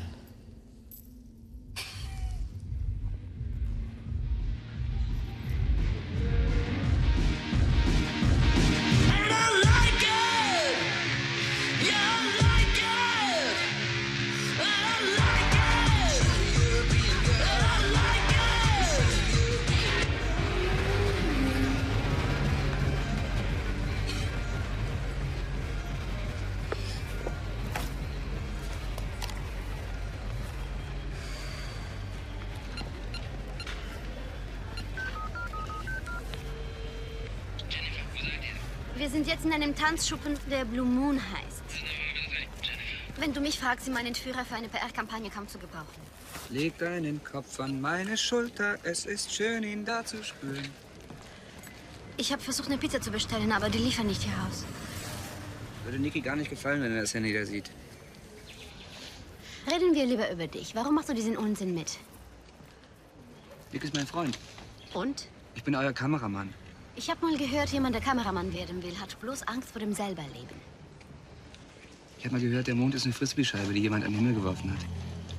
Wir sind jetzt in einem Tanzschuppen, der Blue Moon heißt. Wenn du mich fragst, sind meine Entführer für eine P R-Kampagne kaum zu gebrauchen. Leg deinen Kopf an meine Schulter, es ist schön, ihn da zu spüren. Ich habe versucht, eine Pizza zu bestellen, aber die liefern nicht hier raus. Würde Niki gar nicht gefallen, wenn er das Handy da sieht. Reden wir lieber über dich. Warum machst du diesen Unsinn mit? Nick ist mein Freund. Und? Ich bin euer Kameramann. Ich habe mal gehört, jemand, der Kameramann werden will, hat bloß Angst vor dem Selberleben. Ich habe mal gehört, der Mond ist eine Frisbee-Scheibe, die jemand an den Himmel geworfen hat.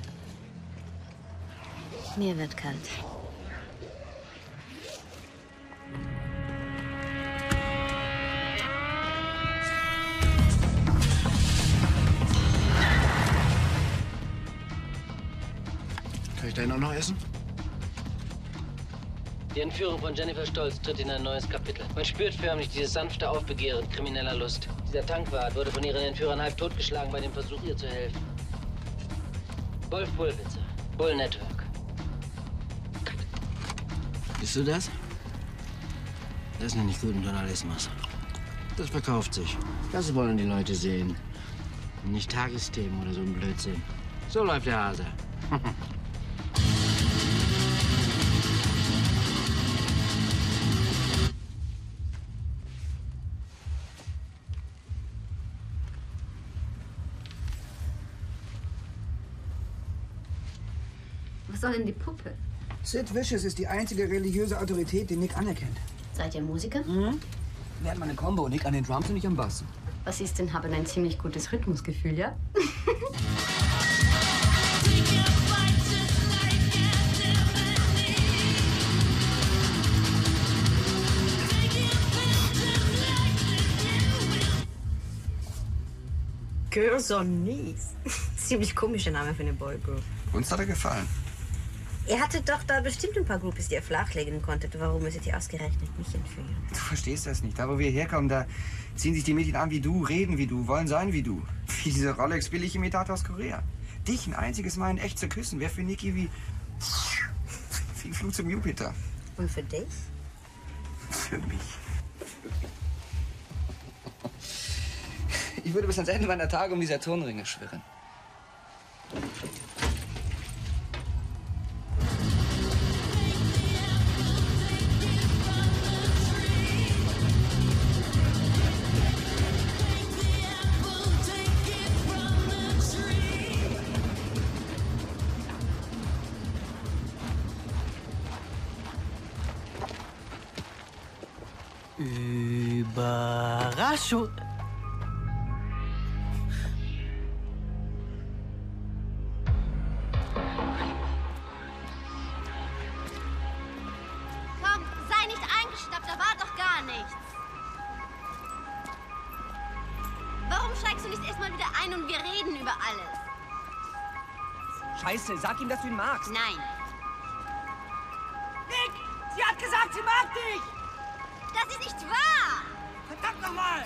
Mir wird kalt. Kann ich da noch essen? Die Entführung von Jennifer Stolz tritt in ein neues Kapitel. Man spürt förmlich dieses sanfte Aufbegehren krimineller Lust. Dieser Tankwart wurde von ihren Entführern halb totgeschlagen bei dem Versuch, ihr zu helfen. Wolf Bullwitzer, Bull Network. Siehst du das? Das nenne ich guten Journalismus. Das verkauft sich. Das wollen die Leute sehen. Und nicht Tagesthemen oder so ein Blödsinn. So läuft der Hase. Was soll denn die Puppe? Sid Vicious ist die einzige religiöse Autorität, die Nick anerkennt. Seid ihr Musiker? Mhm. Wir hatten mal eine Combo. Nick an den Drums und ich am Bass. Was ist denn, haben ein ziemlich gutes Rhythmusgefühl, ja? Girls on Knees. Ziemlich komischer Name für eine Boygroup. Uns hat er gefallen. Ihr hattet doch da bestimmt ein paar Groupies, die ihr flachlegen konntet. Warum müsstet ihr ausgerechnet mich entführen? Du verstehst das nicht. Da, wo wir herkommen, da ziehen sich die Mädchen an wie du, reden wie du, wollen sein wie du. Wie dieser Rolex-Billig-Imitat aus Korea. Dich ein einziges Mal in echt zu küssen, wäre für Niki wie... wie ein Flug zum Jupiter. Und für dich? Für mich. Ich würde bis ans Ende meiner Tage um die Saturnringe schwirren. Überraschung. Komm, sei nicht eingeschnappt, da war doch gar nichts. Warum steigst du nicht erstmal wieder ein und wir reden über alles? Scheiße, sag ihm, dass du ihn magst. Nein. Nick, sie hat gesagt, sie mag dich. Das ist nicht wahr! Verdammt nochmal!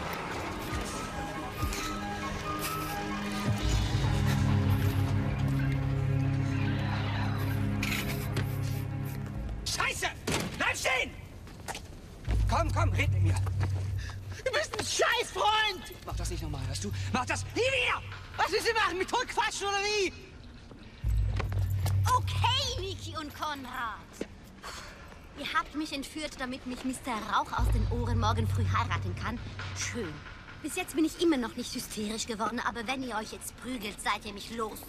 Scheiße! Bleib stehen! Komm, komm, red mit mir. Du bist ein Scheißfreund! Mach das nicht nochmal, hörst du? Mach das nie wieder! Was willst du machen? Mit Hund quatschen oder wie? Okay, Niki und Konrad. Ihr habt mich entführt, damit mich Mister Rauch aus den Ohren morgen früh heiraten kann. Schön. Bis jetzt bin ich immer noch nicht hysterisch geworden, aber wenn ihr euch jetzt prügelt, seid ihr mich los.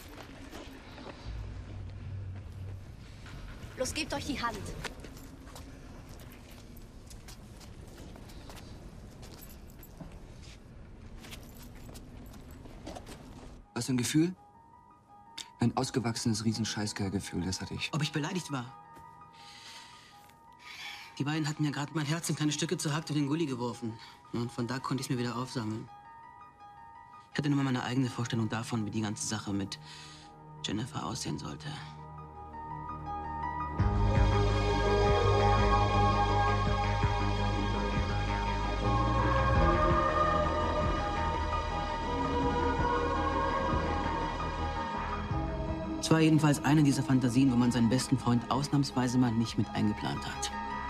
Los, gebt euch die Hand. Was für ein Gefühl? Ein ausgewachsenes Riesenscheißgeil-Gefühl, das hatte ich. Ob ich beleidigt war? Die beiden hatten mir gerade mein Herz in kleine Stücke zerhackt und in den Gully geworfen. Und von da konnte ich es mir wieder aufsammeln. Ich hatte nur mal meine eigene Vorstellung davon, wie die ganze Sache mit Jennifer aussehen sollte. Es war jedenfalls eine dieser Fantasien, wo man seinen besten Freund ausnahmsweise mal nicht mit eingeplant hat.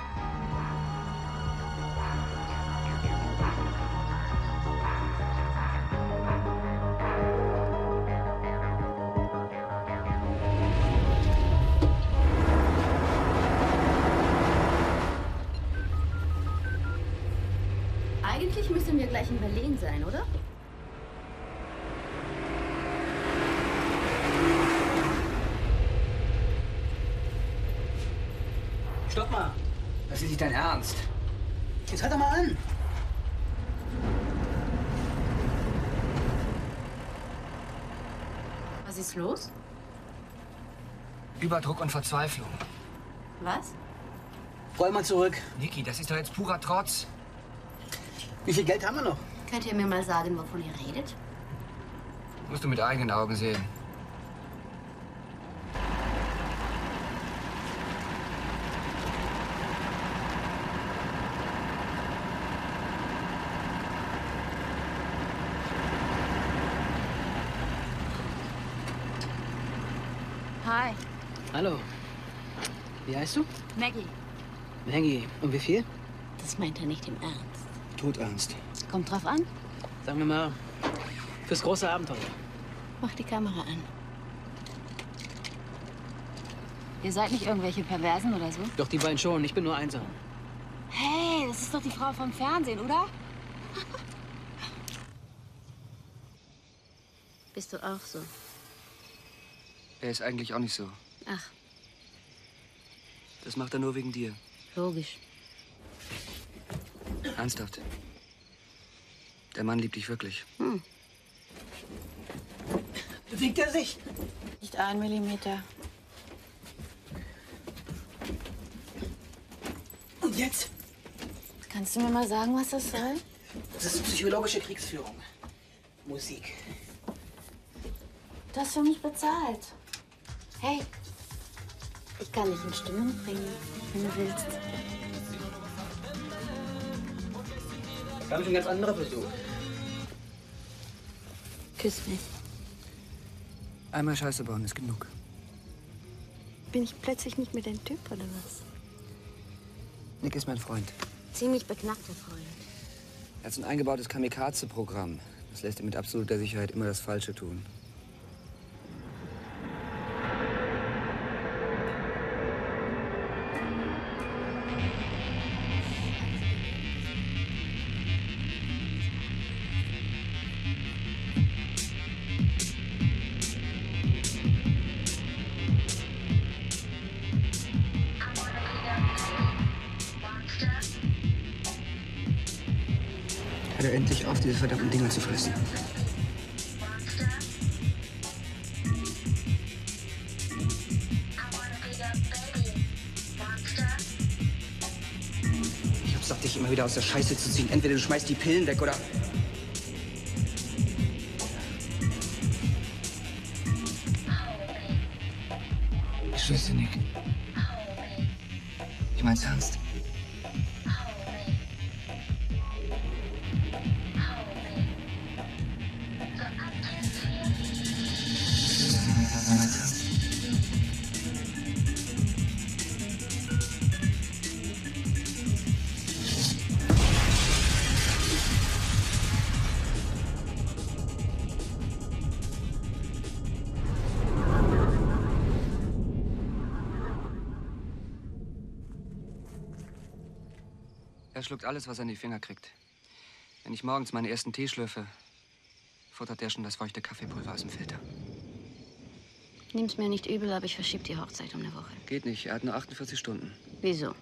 Eigentlich müssen wir gleich in Berlin sein, oder? Stopp mal! Das ist nicht dein Ernst. Jetzt halt doch mal an! Was ist los? Überdruck und Verzweiflung. Was? Roll mal zurück. Niki, das ist doch jetzt purer Trotz. Wie viel Geld haben wir noch? Könnt ihr mir mal sagen, wovon ihr redet? Musst du mit eigenen Augen sehen. Hi. Hallo. Wie heißt du? Maggie. Maggie. Und wie viel? Das meint er nicht im Ernst. Todernst. Kommt drauf an. Sagen wir mal, fürs große Abenteuer. Mach die Kamera an. Ihr seid nicht irgendwelche Perversen oder so? Doch, die beiden schon. Ich bin nur einsam. Hey, das ist doch die Frau vom Fernsehen, oder? Bist du auch so? Er ist eigentlich auch nicht so. Ach, Das macht er nur wegen dir. logisch. Ernsthaft. Der Mann liebt dich wirklich. Hm. Bewegt er sich? Nicht ein Millimeter. Und jetzt? Kannst du mir mal sagen, was das soll? Das ist psychologische Kriegsführung. Musik. Du hast für mich bezahlt. Hey, ich kann dich in Stimmung bringen, wenn du willst. Das habe ich ein ganz anderer Versuch. Küss mich. Einmal Scheiße bauen ist genug. Bin ich plötzlich nicht mehr dein Typ, oder was? Nick ist mein Freund. Ziemlich beknackter Freund. Er hat so ein eingebautes Kamikaze-Programm. Das lässt ihn mit absoluter Sicherheit immer das Falsche tun. Hör endlich auf, diese verdammten Dinger zu fressen. Ich hab satt, dich immer wieder aus der Scheiße zu ziehen. Entweder du schmeißt die Pillen weg oder... Ich schwör's dir, Nick. Ich mein's ernst. Der schluckt alles, was er in die Finger kriegt. Wenn ich morgens meinen ersten Tee schlürfe, futtert der schon das feuchte Kaffeepulver aus dem Filter. Nimm's mir nicht übel, aber ich verschiebe die Hochzeit um eine Woche. Geht nicht, er hat nur achtundvierzig Stunden. Wieso?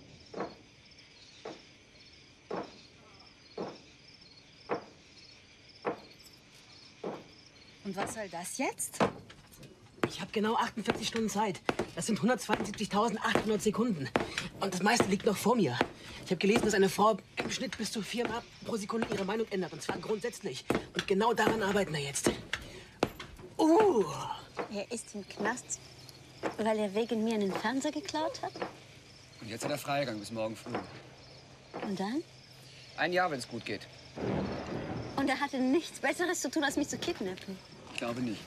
Und was soll das jetzt? Ich habe genau achtundvierzig Stunden Zeit. Das sind hundertzweiundsiebzigtausendachthundert Sekunden. Und das meiste liegt noch vor mir. Ich habe gelesen, dass eine Frau im Schnitt bis zu viermal pro Sekunde ihre Meinung ändert. Und zwar grundsätzlich. Und genau daran arbeiten wir jetzt. Uh! Er ist im Knast, weil er wegen mir einen Fernseher geklaut hat? Und jetzt hat er Freigang bis morgen früh. Und dann? Ein Jahr, wenn es gut geht. Und er hatte nichts Besseres zu tun, als mich zu kidnappen. Ich glaube nicht.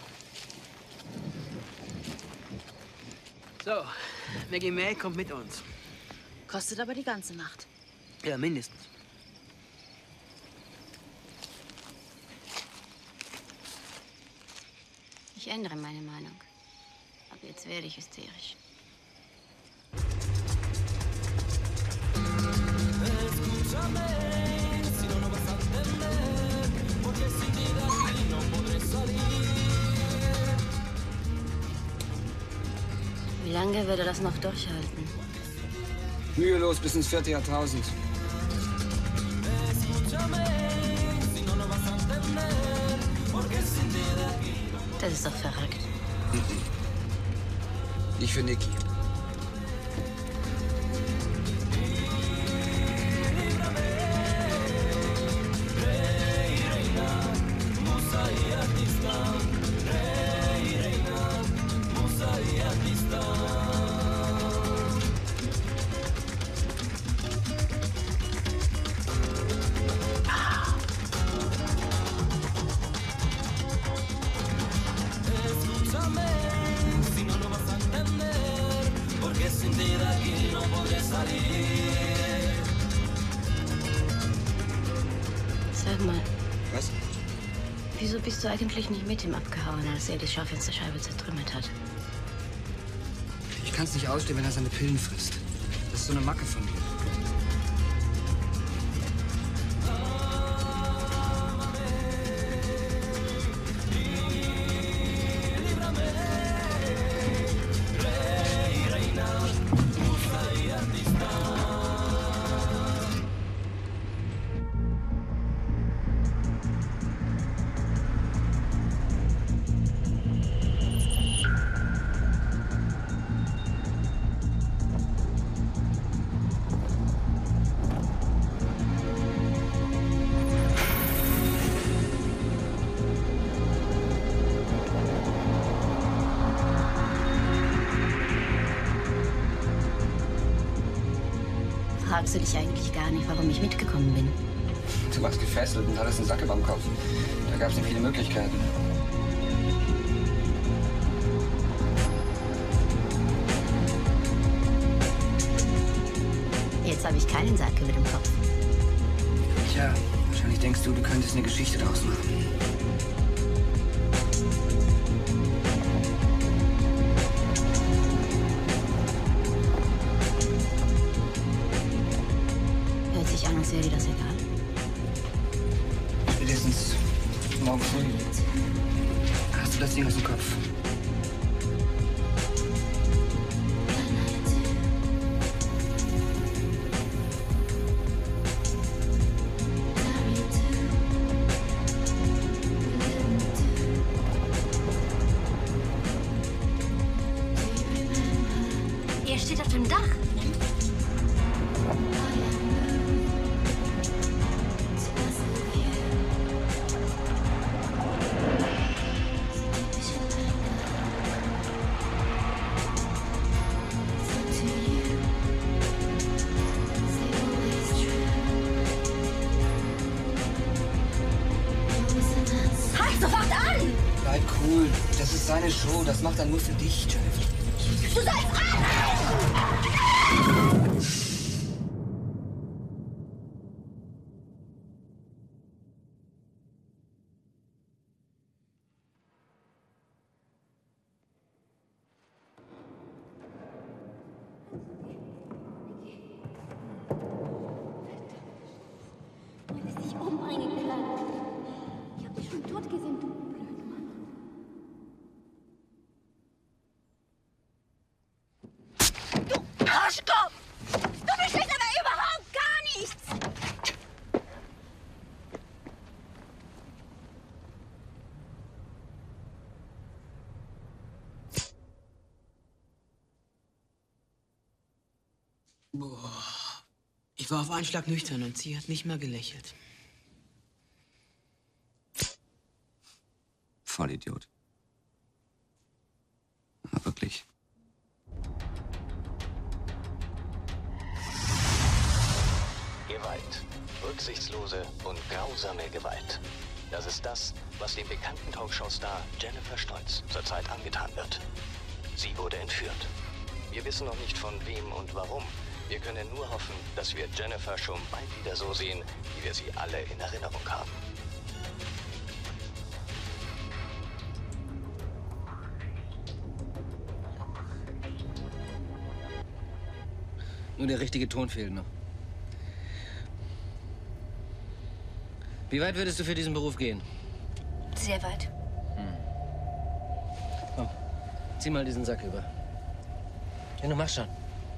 So, Maggie May kommt mit uns. Kostet aber die ganze Nacht. Ja, mindestens. Ich ändere meine Meinung. Aber jetzt werde ich hysterisch. Wie lange wird er das noch durchhalten? Mühelos bis ins vierte Jahrtausend. Das ist doch verrückt. Nicht für Nicky. Sag mal. Was? Wieso bist du eigentlich nicht mit ihm abgehauen, als er die Schaufensterscheibe zertrümmert hat? Ich kann es nicht ausstehen, wenn er seine Pillen frisst. Das ist so eine Macke von mir. Fragst du dich eigentlich gar nicht, warum ich mitgekommen bin? Du warst gefesselt und hattest einen Sack über dem Kopf. Da gab es nicht viele Möglichkeiten. Jetzt habe ich keinen Sack über dem Kopf. Tja, wahrscheinlich denkst du, du könntest eine Geschichte daraus machen. Hört sich an, als wäre dir das egal. Spätestens morgen früh hast du das Ding aus dem Kopf. Er steht auf dem Dach. Halt sofort an! Bleib cool. Das ist seine Show. Das macht er nur für dich, Jennifer. Du sollst an! Boah. Ich war auf einen Schlag nüchtern und sie hat nicht mal gelächelt. Vollidiot. Aber wirklich. Gewalt. Rücksichtslose und grausame Gewalt. Das ist das, was dem bekannten Talkshow-Star Jennifer Stolz zurzeit angetan wird. Sie wurde entführt. Wir wissen noch nicht von wem und warum. Wir können nur hoffen, dass wir Jennifer schon bald wieder so sehen, wie wir sie alle in Erinnerung haben. Nur der richtige Ton fehlt noch. Wie weit würdest du für diesen Beruf gehen? Sehr weit. Hm. Komm, zieh mal diesen Sack über. Ja, du machst schon.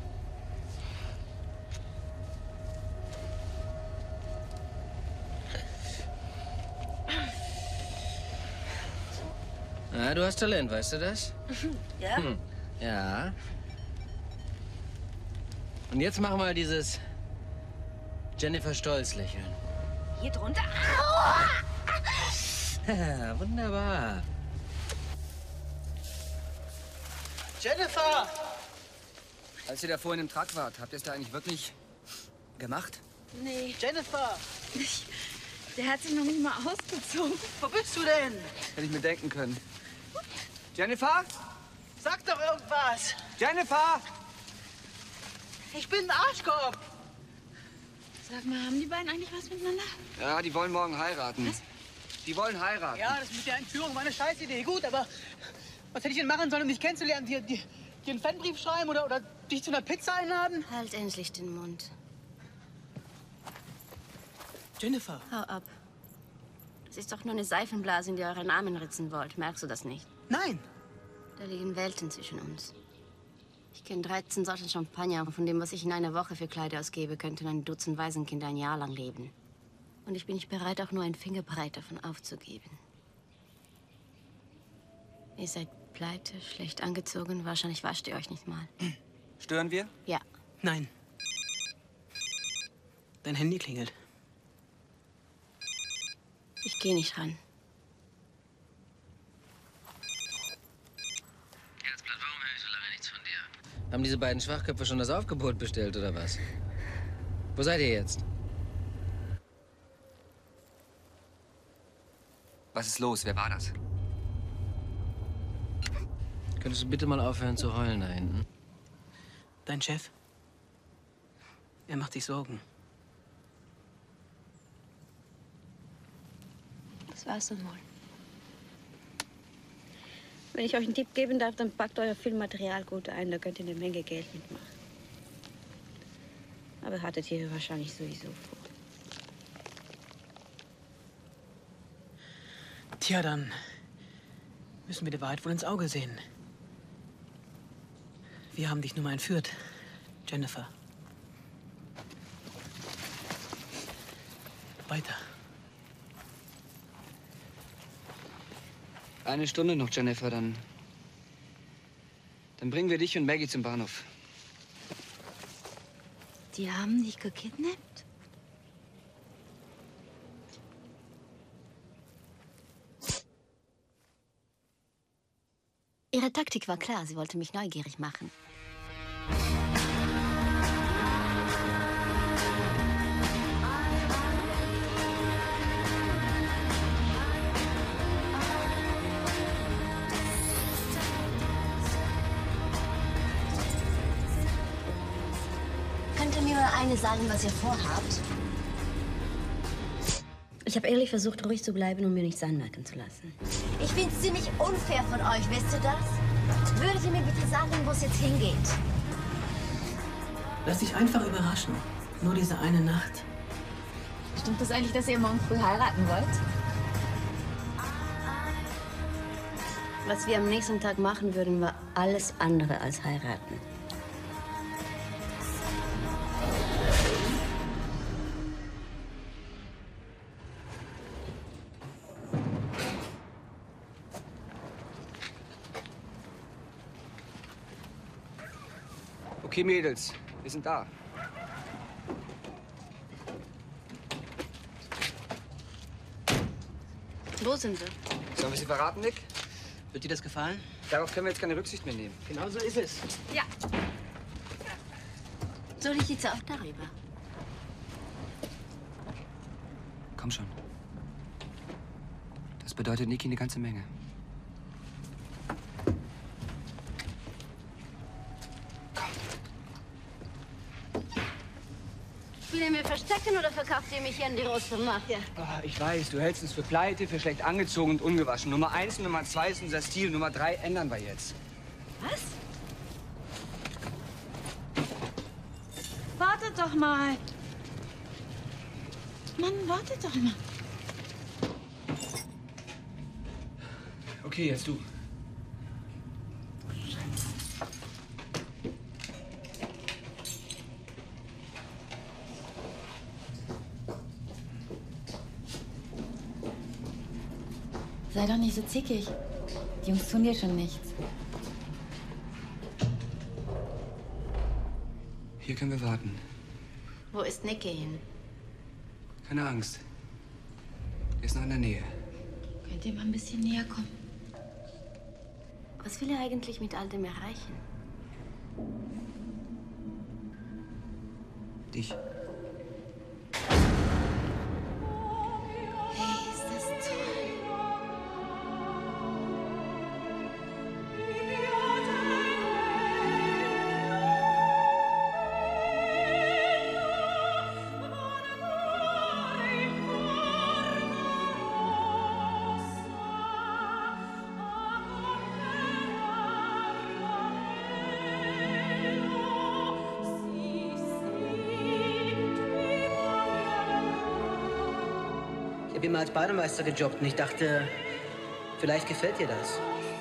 Ah, du hast Talent, weißt du das? Ja? Hm. Ja. Und jetzt mach mal dieses Jennifer Stolz-Lächeln. Hier drunter. Ja, wunderbar. Jennifer! Als ihr da vorhin im Truck wart, habt ihr es da eigentlich wirklich gemacht? Nee. Jennifer! Ich, der hat sich noch nicht mal ausgezogen. Wo bist du denn? Hätte ich mir denken können. Jennifer? Sag doch irgendwas! Jennifer! Ich bin ein Arschkopf! Sag mal, haben die beiden eigentlich was miteinander? Ja, die wollen morgen heiraten. Was? Die wollen heiraten. Ja, das mit der Entführung war eine Scheißidee. Gut, aber was hätte ich denn machen sollen, um dich kennenzulernen? Dir, dir, dir einen Fanbrief schreiben oder, oder dich zu einer Pizza einladen? Halt endlich den Mund. Jennifer. Hau ab. Das ist doch nur eine Seifenblase, in die ihr euren Namen ritzen wollt. Merkst du das nicht? Nein. Da liegen Welten zwischen uns. Ich kenne dreizehn Sorten Champagner. Von dem, was ich in einer Woche für Kleider ausgebe, könnten ein Dutzend Waisenkinder ein Jahr lang leben. Und ich bin nicht bereit, auch nur ein Fingerbreit davon aufzugeben. Ihr seid pleite, schlecht angezogen. Wahrscheinlich wascht ihr euch nicht mal. Stören wir? Ja. Nein. Dein Handy klingelt. Ich gehe nicht ran. Herzblatt, warum höre ich so lange nichts von dir? Haben diese beiden Schwachköpfe schon das Aufgebot bestellt, oder was? Wo seid ihr jetzt? Was ist los? Wer war das? Könntest du bitte mal aufhören zu heulen da hinten? Dein Chef? Er macht sich Sorgen. Das war's dann wohl. Wenn ich euch einen Tipp geben darf, dann packt euer Filmmaterial gut ein. Da könnt ihr eine Menge Geld mitmachen. Aber hattet ihr wahrscheinlich sowieso vor. Tja, dann müssen wir der Wahrheit wohl ins Auge sehen. Wir haben dich nun mal entführt, Jennifer. Weiter. Eine Stunde noch, Jennifer, dann... Dann bringen wir dich und Maggie zum Bahnhof. Die haben dich gekidnappt? Ihre Taktik war klar. Sie wollte mich neugierig machen. Könnt ihr mir mal eine sagen, was ihr vorhabt? Ich habe ehrlich versucht, ruhig zu bleiben, um mir nichts anmerken zu lassen. Ich finde es ziemlich unfair von euch, wisst ihr das? Würdet ihr mir bitte sagen, wo es jetzt hingeht? Lass dich einfach überraschen. Nur diese eine Nacht. Stimmt das eigentlich, dass ihr morgen früh heiraten wollt? Was wir am nächsten Tag machen würden, war alles andere als heiraten. Okay, Mädels. Wir sind da. Wo sind sie? Sollen wir sie verraten, Nick? Wird dir das gefallen? Darauf können wir jetzt keine Rücksicht mehr nehmen. Genau so ist es. Ja. Soll ich jetzt auch darüber? Komm schon. Das bedeutet Niki eine ganze Menge. Will ihr mir verstecken oder verkauft ihr mich hier an die russische Mafia? Oh, ich weiß, du hältst uns für pleite, für schlecht angezogen und ungewaschen. Nummer eins und Nummer zwei ist unser Stil. Nummer drei ändern wir jetzt. Was? Wartet doch mal. Mann, wartet doch mal. Okay, jetzt du. Sei doch nicht so zickig. Die Jungs tun dir schon nichts. Hier können wir warten. Wo ist Nicky hin? Keine Angst. Er ist noch in der Nähe. Könnt ihr mal ein bisschen näher kommen? Was will er eigentlich mit all dem erreichen? Dich. Hey, ist das toll. Ich habe immer als Bademeister gejobbt und ich dachte, vielleicht gefällt dir das.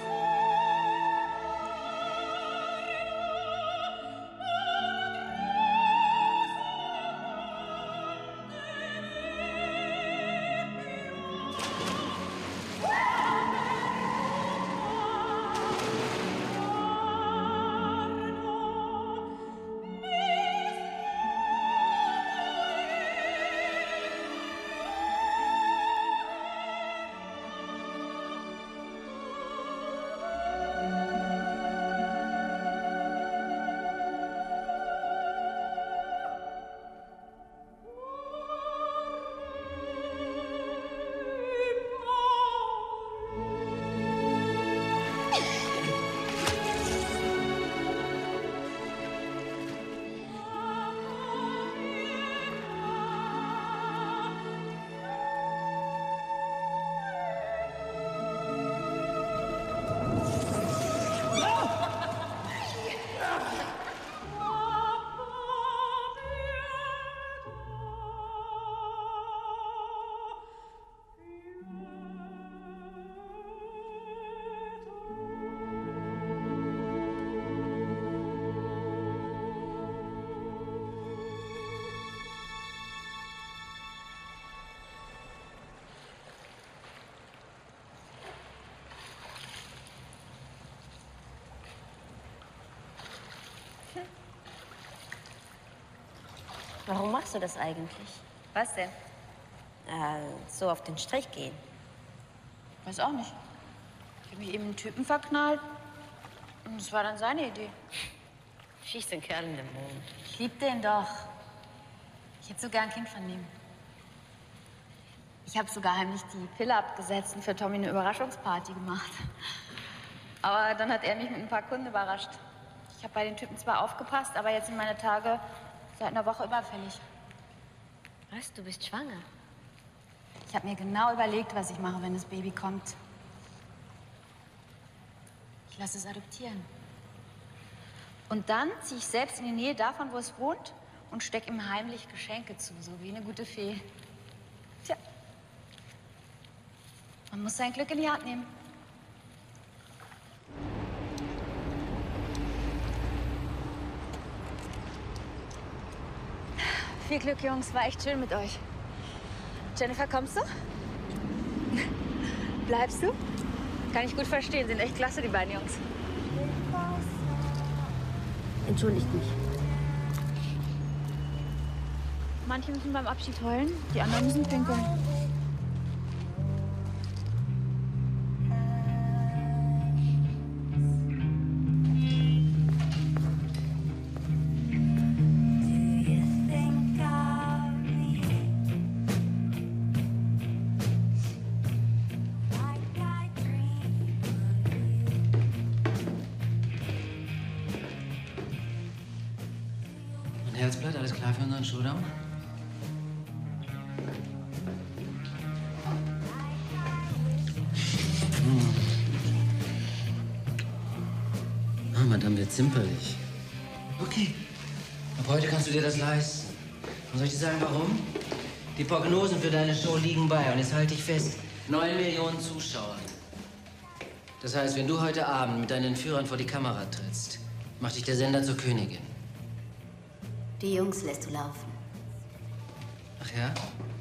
Warum machst du das eigentlich? Was denn? Äh, so auf den Strich gehen. Weiß auch nicht. Ich habe mich eben in einen Typen verknallt. Und das war dann seine Idee. Schieß den Kerl in den Mond. Ich lieb den doch. Ich hätte sogar ein Kind von ihm. Ich habe sogar heimlich die Pille abgesetzt und für Tommy eine Überraschungsparty gemacht. Aber dann hat er mich mit ein paar Kunden überrascht. Ich habe bei den Typen zwar aufgepasst, aber jetzt sind meine Tage seit einer Woche überfällig. Was? Du bist schwanger? Ich habe mir genau überlegt, was ich mache, wenn das Baby kommt. Ich lasse es adoptieren. Und dann ziehe ich selbst in die Nähe davon, wo es wohnt und stecke ihm heimlich Geschenke zu, so wie eine gute Fee. Tja, man muss sein Glück in die Hand nehmen. Viel Glück, Jungs. War echt schön mit euch. Jennifer, kommst du? Bleibst du? Kann ich gut verstehen. Sind echt klasse, die beiden Jungs. Entschuldigt mich. Manche müssen beim Abschied heulen, die anderen müssen pinkeln. Herzblatt, alles klar für unseren Showdown? Hm. Ah, Madame wird zimperlich. Okay. Ab heute kannst du dir das leisten. Und soll ich dir sagen, warum? Die Prognosen für deine Show liegen bei. Und jetzt halte ich fest. Neun Millionen Zuschauer. Das heißt, wenn du heute Abend mit deinen Entführern vor die Kamera trittst, macht dich der Sender zur Königin. Die Jungs lässt du laufen. Ach ja?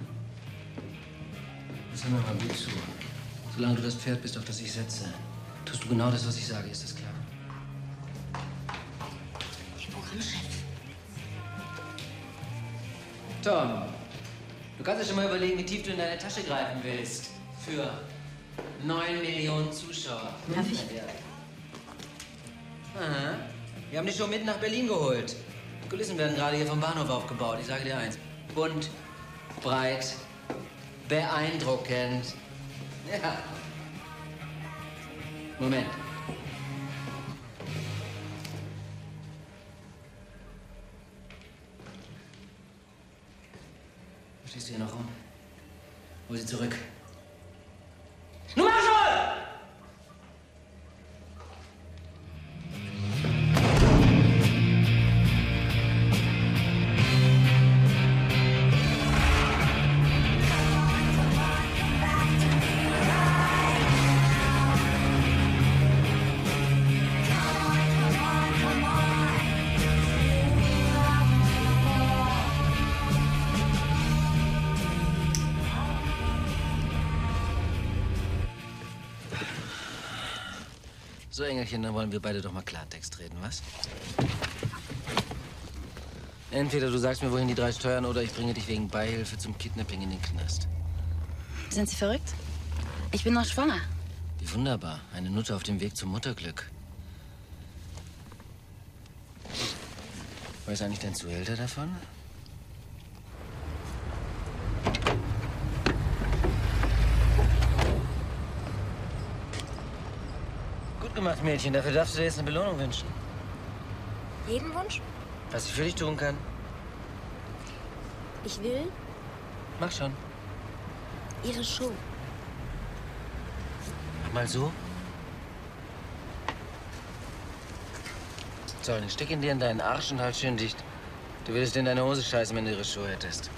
Das hör mir mal gut zu. Solange du das Pferd bist, auf das ich setze, tust du genau das, was ich sage. Ist das klar? Der Programmchef. Tom, du kannst dir schon mal überlegen, wie tief du in deine Tasche greifen willst. Für neun Millionen Zuschauer. Darf ich? Aha. Wir haben dich schon mit nach Berlin geholt. Die Kulissen werden gerade hier vom Bahnhof aufgebaut. Ich sage dir eins. Bunt, breit, beeindruckend. Ja. Moment. Was stehst du hier noch rum? Hol sie zurück. Nun mach schon! So, Engelchen, dann wollen wir beide doch mal Klartext reden, was? Entweder du sagst mir, wohin die drei steuern, oder ich bringe dich wegen Beihilfe zum Kidnapping in den Knast. Sind Sie verrückt? Ich bin noch schwanger. Wie wunderbar. Eine Nutte auf dem Weg zum Mutterglück. Weiß eigentlich dein Zuhälter davon? Gut gemacht, Mädchen. Dafür darfst du dir jetzt eine Belohnung wünschen. Jeden Wunsch? Was ich für dich tun kann. Ich will Mach schon. Ihre Show. Mach mal so. So, dann steck ihn dir in deinen Arsch und halt schön dicht. Du würdest in deine Hose scheißen, wenn du ihre Show hättest.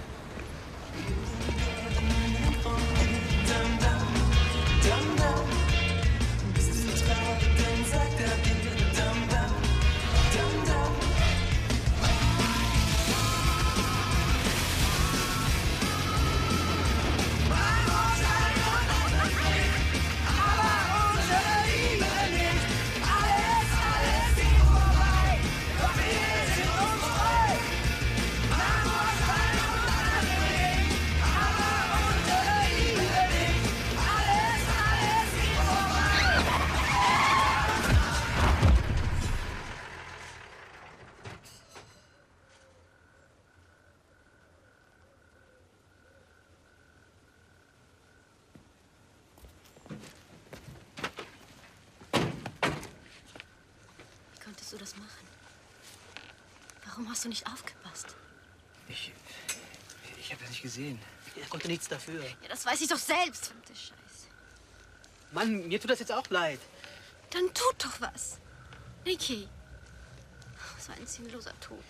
Du das machen? Warum hast du nicht aufgepasst? Ich. Ich habe das nicht gesehen. Er konnte nichts dafür. Ja, das weiß ich doch selbst, verdammte Scheiße. Mann, mir tut das jetzt auch leid. Dann tut doch was. Niki. Was war ein sinnloser Tod.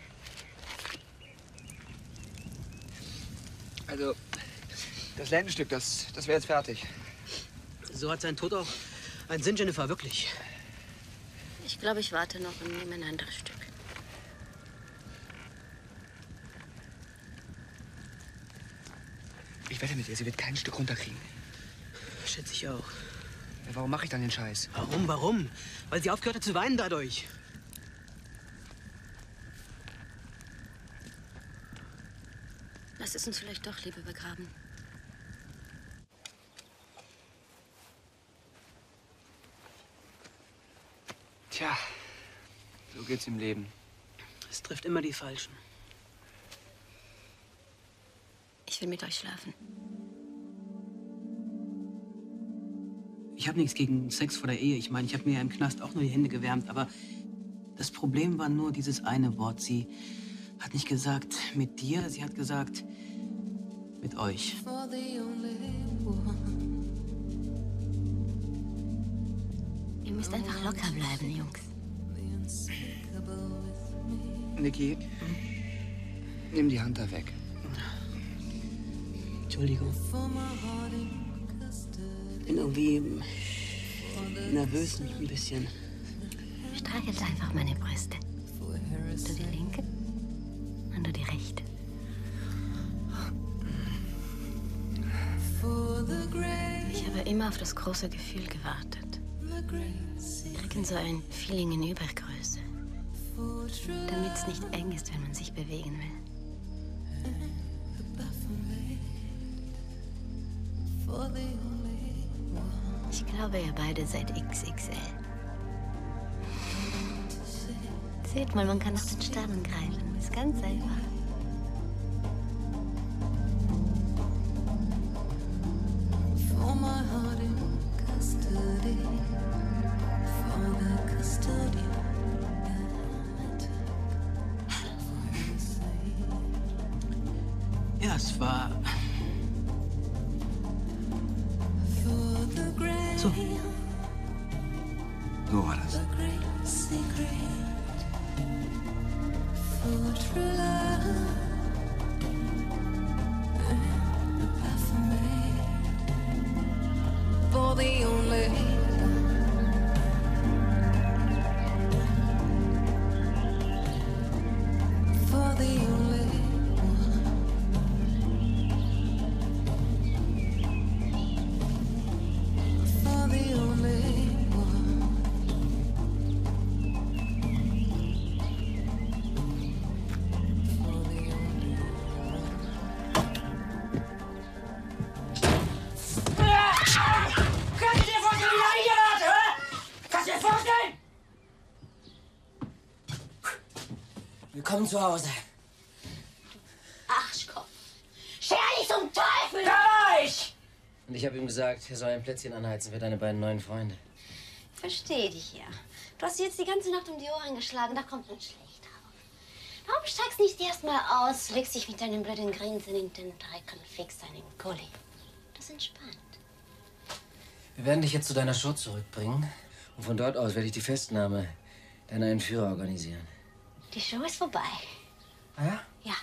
Also, das Lendenstück, das, das wäre jetzt fertig. So hat sein Tod auch einen Sinn, Jennifer, wirklich. Ich glaube, ich warte noch und nehme ein anderes Stück. Ich wette mit ihr, sie wird kein Stück runterkriegen. Schätze ich auch. Ja, warum mache ich dann den Scheiß? Warum, warum? Weil sie aufgehört hat zu weinen dadurch. Lass es uns vielleicht doch lieber begraben. Tja, so geht's im Leben. Es trifft immer die Falschen. Ich will mit euch schlafen. Ich habe nichts gegen Sex vor der Ehe. Ich meine, ich habe mir ja im Knast auch nur die Hände gewärmt. Aber das Problem war nur dieses eine Wort. Sie hat nicht gesagt mit dir, sie hat gesagt mit euch. Ihr müsst einfach locker bleiben, Jungs. Niki, nimm die Hand da weg. Entschuldigung. Ich bin irgendwie nervös und ein bisschen. Streichelt einfach meine Brüste. Du die linke und du die rechte. Ich habe immer auf das große Gefühl gewartet. Irgend so ein Feeling in Übergröße. Damit es nicht eng ist, wenn man sich bewegen will. Ich glaube, ihr beide seid X X L. Seht mal, man kann nach den Sternen greifen. Ist ganz einfach. Ja, es war so. So war das. For the only for the only for the only Kannst du dir vorstellen, wie lange ich hier warte, hä? Kannst du dir vorstellen? Willkommen zu Hause. Arschkopf. Scher dich zum Teufel! Da war ich! Und ich habe ihm gesagt, er soll ein Plätzchen anheizen für deine beiden neuen Freunde. Versteh dich ja. Du hast sie jetzt die ganze Nacht um die Ohren geschlagen, da kommt man schlecht drauf. Warum steigst du nicht erst mal aus, legst dich mit deinem blöden Grinsen in den Dreck und fegst deinen Gully? Das entspannt. Wir werden dich jetzt zu deiner Show zurückbringen. Und von dort aus werde ich die Festnahme deiner Entführer organisieren. Die Show ist vorbei. Ah ja? Ja.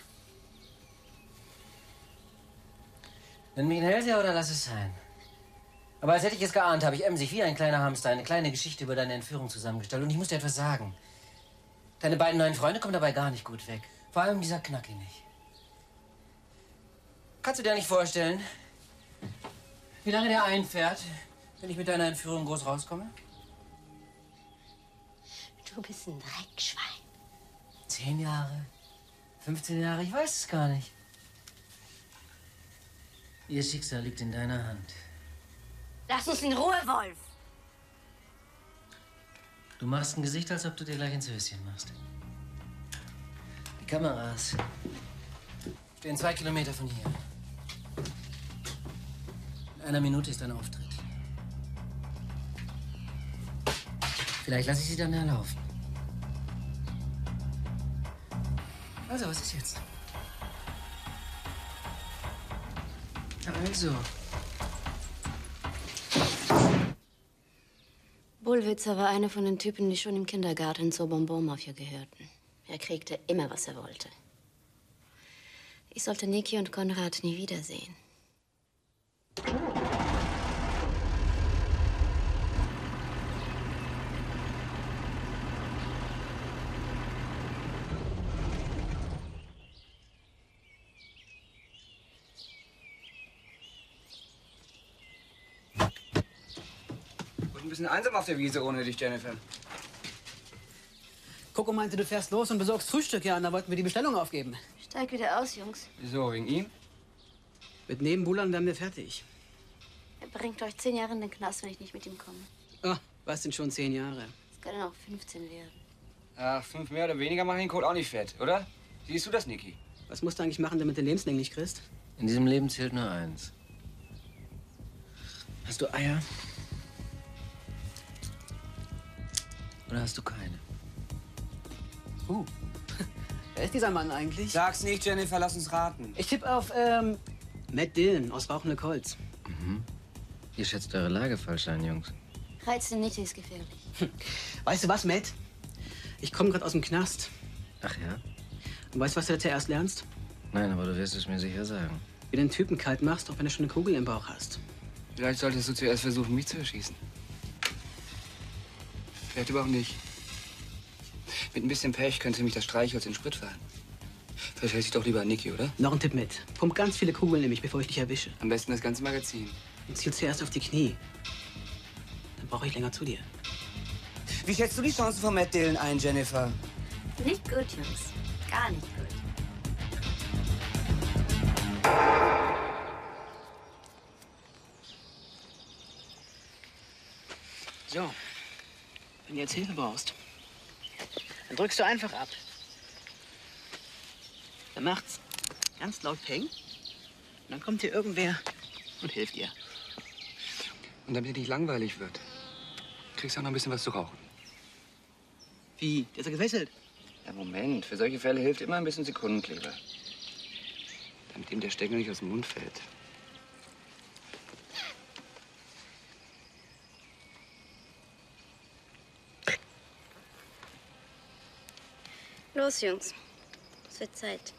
Nenn mich ein Hellseher oder lass es sein. Aber als hätte ich es geahnt, habe ich emsig wie ein kleiner Hamster eine kleine Geschichte über deine Entführung zusammengestellt. Und ich muss dir etwas sagen. Deine beiden neuen Freunde kommen dabei gar nicht gut weg. Vor allem dieser Knacki nicht. Kannst du dir nicht vorstellen, wie lange der einfährt, wenn ich mit deiner Entführung groß rauskomme? Du bist ein Dreckschwein. Zehn Jahre? fünfzehn Jahre? Ich weiß es gar nicht. Ihr Schicksal liegt in deiner Hand. Lass uns in Ruhe, Wolf. Du machst ein Gesicht, als ob du dir gleich ins Höschen machst. Die Kameras stehen zwei Kilometer von hier. In einer Minute ist ein Auftritt. Vielleicht lasse ich sie dann erlaufen. Also, was ist jetzt? Also. Bullwitzer war einer von den Typen, die schon im Kindergarten zur Bonbon-Mafia gehörten. Er kriegte immer, was er wollte. Ich sollte Niki und Konrad nie wiedersehen. Ein bisschen einsam auf der Wiese ohne dich, Jennifer. Coco meinte, du fährst los und besorgst Frühstück, ja, und da wollten wir die Bestellung aufgeben. Steig wieder aus, Jungs. Wieso, wegen ihm? Mit Nebenbuhlern wären wir fertig. Er bringt euch zehn Jahre in den Knast, wenn ich nicht mit ihm komme. Ah, was denn schon zehn Jahre? Es können auch fünfzehn werden. Ach, fünf mehr oder weniger machen den Code auch nicht fett, oder? Siehst du das, Niki? Was musst du eigentlich machen, damit du den lebenslänglich kriegst? In diesem Leben zählt nur eins. Hast du Eier? Oder hast du keine? Uh, wer ist dieser Mann eigentlich? Sag's nicht, Jennifer, lass uns raten. Ich tippe auf, ähm, Matt Dillon aus Rauchende Colts. Mhm. Ihr schätzt eure Lage falsch ein, Jungs. Reizende Nichte ist gefährlich. Hm. Weißt du was, Matt? Ich komme gerade aus dem Knast. Ach ja? Und weißt du, was du da zuerst lernst? Nein, aber du wirst es mir sicher sagen. Wie du den Typen kalt machst, auch wenn du schon eine Kugel im Bauch hast. Vielleicht solltest du zuerst versuchen, mich zu erschießen. Vielleicht überhaupt nicht. Mit ein bisschen Pech könnte mich das Streichholz in Sprit fahren. Vielleicht hält sich doch lieber an Niki, oder? Noch ein Tipp mit. Pump ganz viele Kugeln in mich, bevor ich dich erwische. Am besten das ganze Magazin. Und ziel zuerst auf die Knie. Dann brauche ich länger zu dir. Wie schätzt du die Chancen von Matt Dillon ein, Jennifer? Nicht gut, Jungs. Gar nicht gut. So, wenn du jetzt Hilfe brauchst, dann drückst du einfach ab. Dann macht's ganz laut Peng. Und dann kommt hier irgendwer und hilft dir. Und damit dir nicht langweilig wird, kriegst du auch noch ein bisschen was zu rauchen. Wie? Der ist ja gefesselt. Ja, Moment. Für solche Fälle hilft immer ein bisschen Sekundenkleber. Damit ihm der Stecker nicht aus dem Mund fällt. Los, Jungs. Es wird Zeit.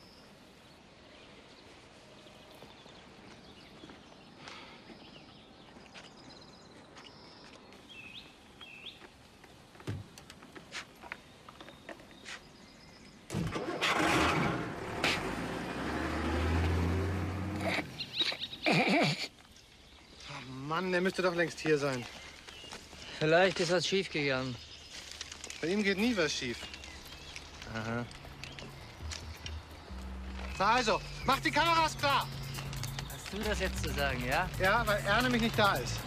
Oh Mann, der müsste doch längst hier sein. Vielleicht ist was schiefgegangen. Bei ihm geht nie was schief. Aha. Na also, mach die Kameras klar. Hast du das jetzt zu sagen, ja? Ja, weil er nämlich nicht da ist.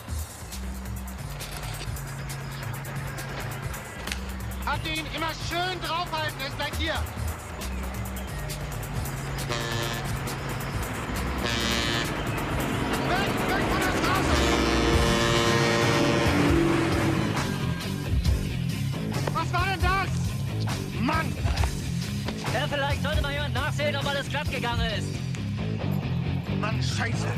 Habt ihr ihn immer schön draufhalten, er ist gleich hier. Weg, weg von der Straße! Was war denn das? Mann! Ja, vielleicht sollte mal jemand nachsehen, ob alles glatt gegangen ist. Mann, Scheiße!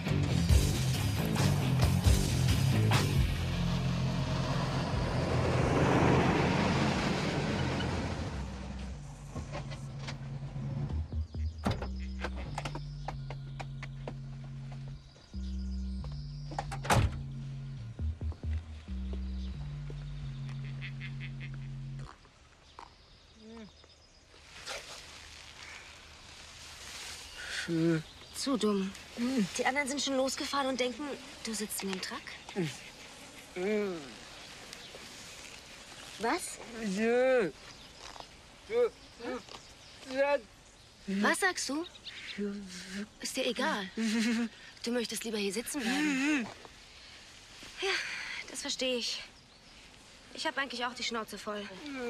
Zu dumm. Die anderen sind schon losgefahren und denken, du sitzt in dem Truck? Was? Was sagst du? Ist dir egal. Du möchtest lieber hier sitzen bleiben. Ja, das verstehe ich. Ich habe eigentlich auch die Schnauze voll.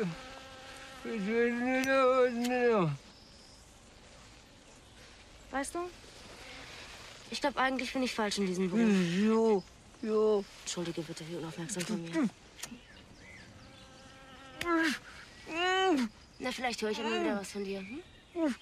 Weißt du? Ich glaube, eigentlich bin ich falsch in diesem Beruf. Jo, jo. Entschuldige bitte wie unaufmerksam von mir. Na, vielleicht höre ich immer wieder was von dir. Hm?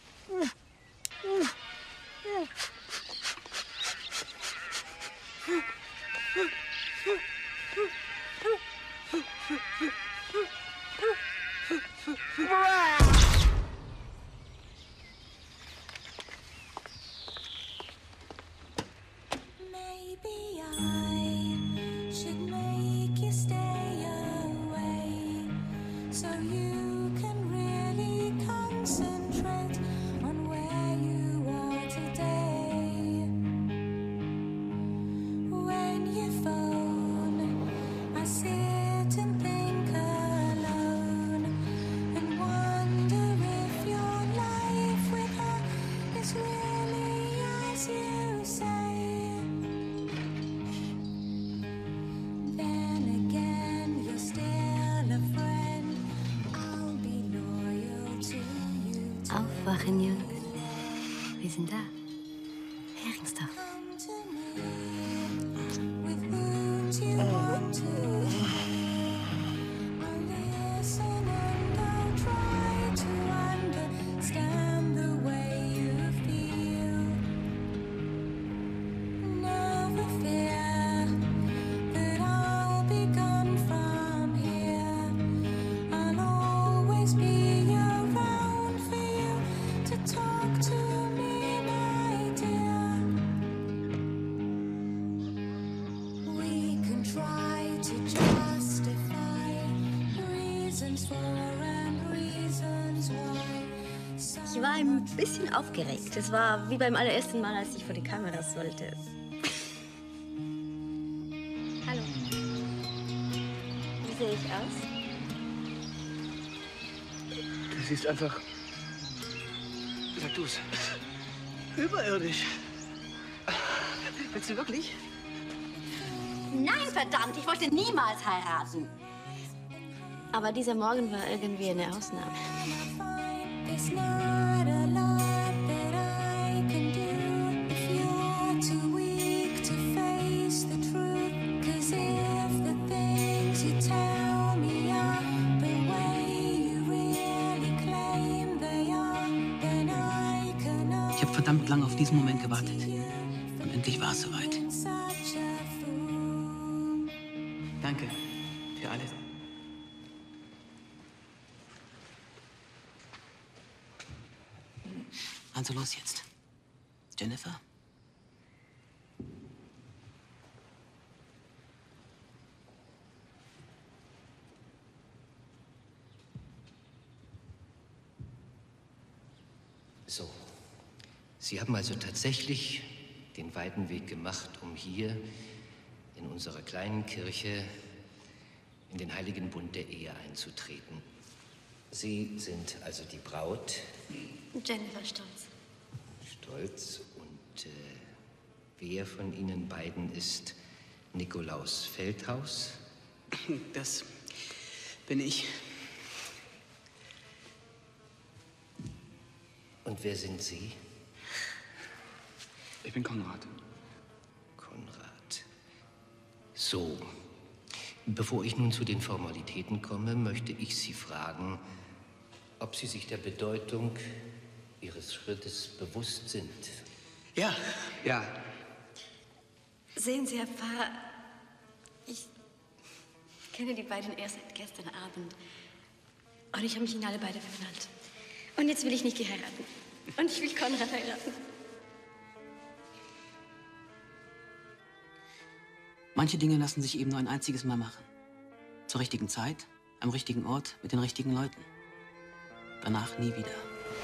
Maybe I should make you stay away so you can really concentrate on where you are today. When you phone, I sit and think alone and wonder if your life Aufwachen, Jungs. Wir sind da. Heringsdorf. Ich war ein bisschen aufgeregt. Es war wie beim allerersten Mal, als ich vor die Kamera sollte. Hallo. Wie sehe ich aus? Du siehst einfach... Sag du's. Überirdisch. Willst du wirklich? Nein, verdammt! Ich wollte niemals heiraten. Aber dieser Morgen war irgendwie eine Ausnahme. It's not a lot that I can do if you're too weak to face the truth. 'Cause if the things you tell me are the way you really claim they are, then I can Ich habe verdammt lange auf diesen Moment gewartet. Und endlich war es soweit. Danke für alles. Also los jetzt. Jennifer? So. Sie haben also tatsächlich den weiten Weg gemacht, um hier in unserer kleinen Kirche in den heiligen Bund der Ehe einzutreten. Sie sind also die Braut. Jennifer Stolz. Stolz. Und äh, wer von Ihnen beiden ist Nikolaus Feldhaus? Das bin ich. Und wer sind Sie? Ich bin Konrad. Konrad. So. Bevor ich nun zu den Formalitäten komme, möchte ich Sie fragen, ob Sie sich der Bedeutung Ihres Schrittes bewusst sind. Ja. Ja. Sehen Sie, Herr Pfarrer, ich kenne die beiden erst seit gestern Abend. Und ich habe mich in alle beide verknallt. Und jetzt will ich Niki heiraten. Und ich will Konrad heiraten. Manche Dinge lassen sich eben nur ein einziges Mal machen. Zur richtigen Zeit, am richtigen Ort, mit den richtigen Leuten. Danach nie wieder.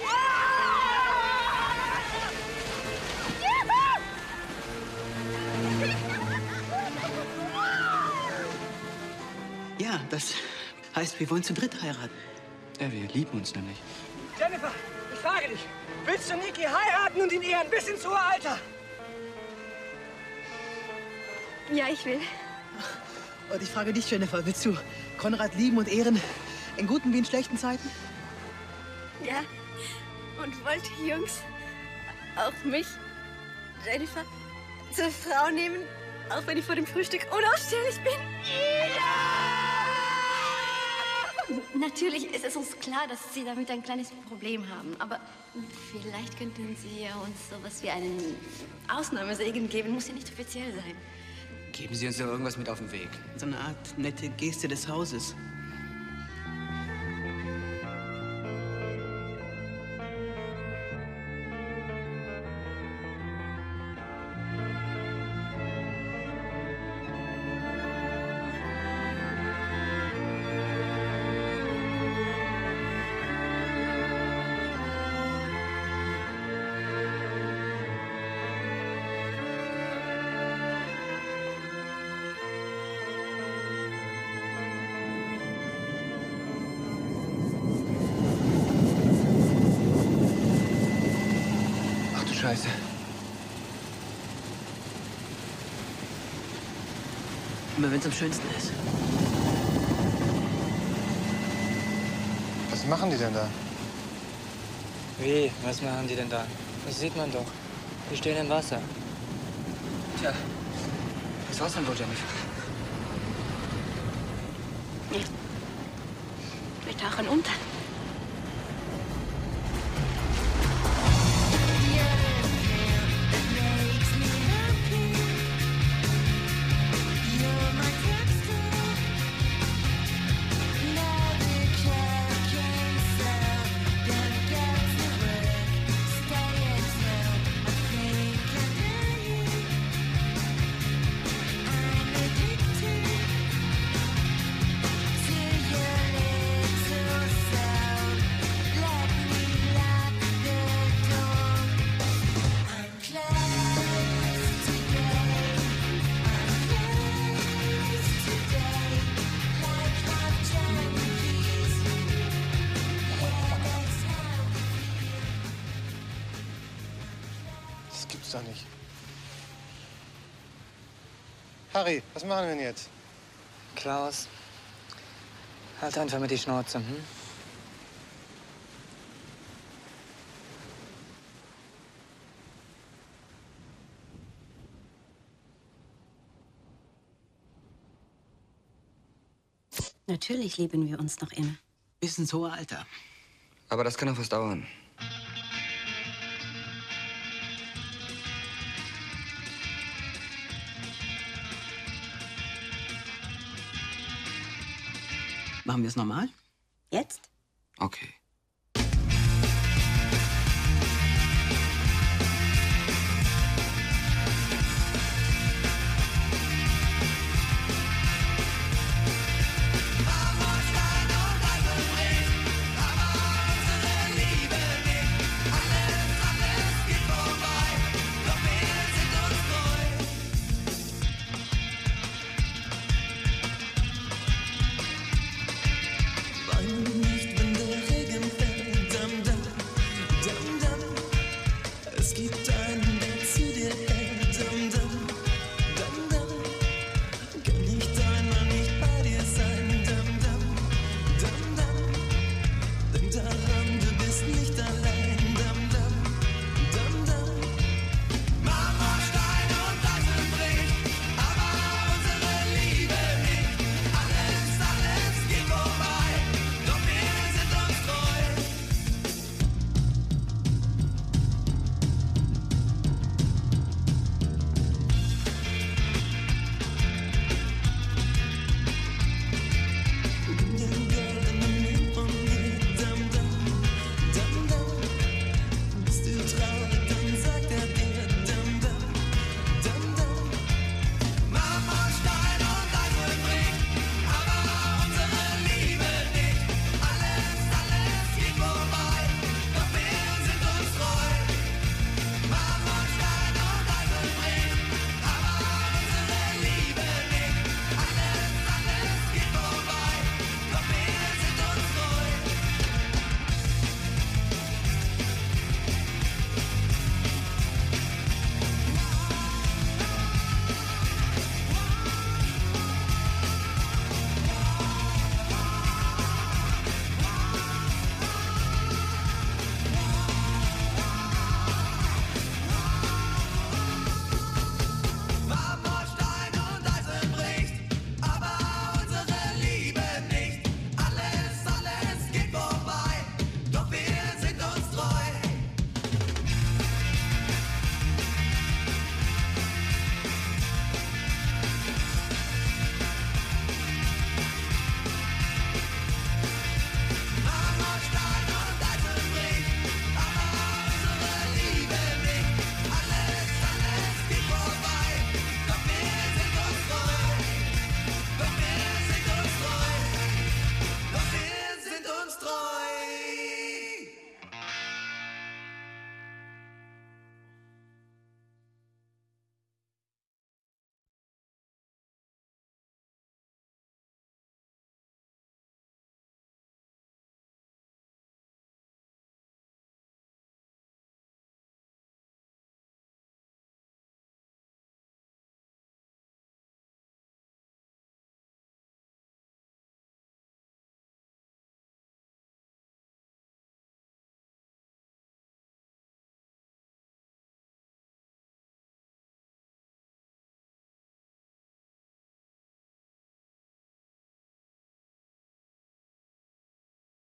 Ja, das heißt, wir wollen zu dritt heiraten. Ja, wir lieben uns nämlich. Jennifer, ich frage dich, willst du Niki heiraten und ihn ehren bis ins hohe Alter? Ja, ich will. Und ich frage dich, Jennifer, willst du Konrad lieben und ehren, in guten wie in schlechten Zeiten? Ja. Und wollt ihr Jungs auch mich, Jennifer, zur Frau nehmen, auch wenn ich vor dem Frühstück unausstehlich bin? Ja! Natürlich ist es uns klar, dass Sie damit ein kleines Problem haben. Aber vielleicht könnten Sie ja uns sowas wie einen Ausnahmesegen geben. Muss ja nicht offiziell sein. Geben Sie uns doch irgendwas mit auf den Weg. So eine Art nette Geste des Hauses. Scheiße. Immer wenn es am schönsten ist. Was machen die denn da? Wie? Was machen die denn da? Das sieht man doch. Die stehen im Wasser. Tja, was war's denn wohl, Jennifer? Wir tauchen unter. Das gibt's doch nicht. Harry, was machen wir denn jetzt? Klaus, halt einfach mit die Schnauze, hm? Natürlich lieben wir uns noch immer. Bis ins hohe Alter. Aber das kann noch was dauern. Machen wir es normal? Jetzt? Okay.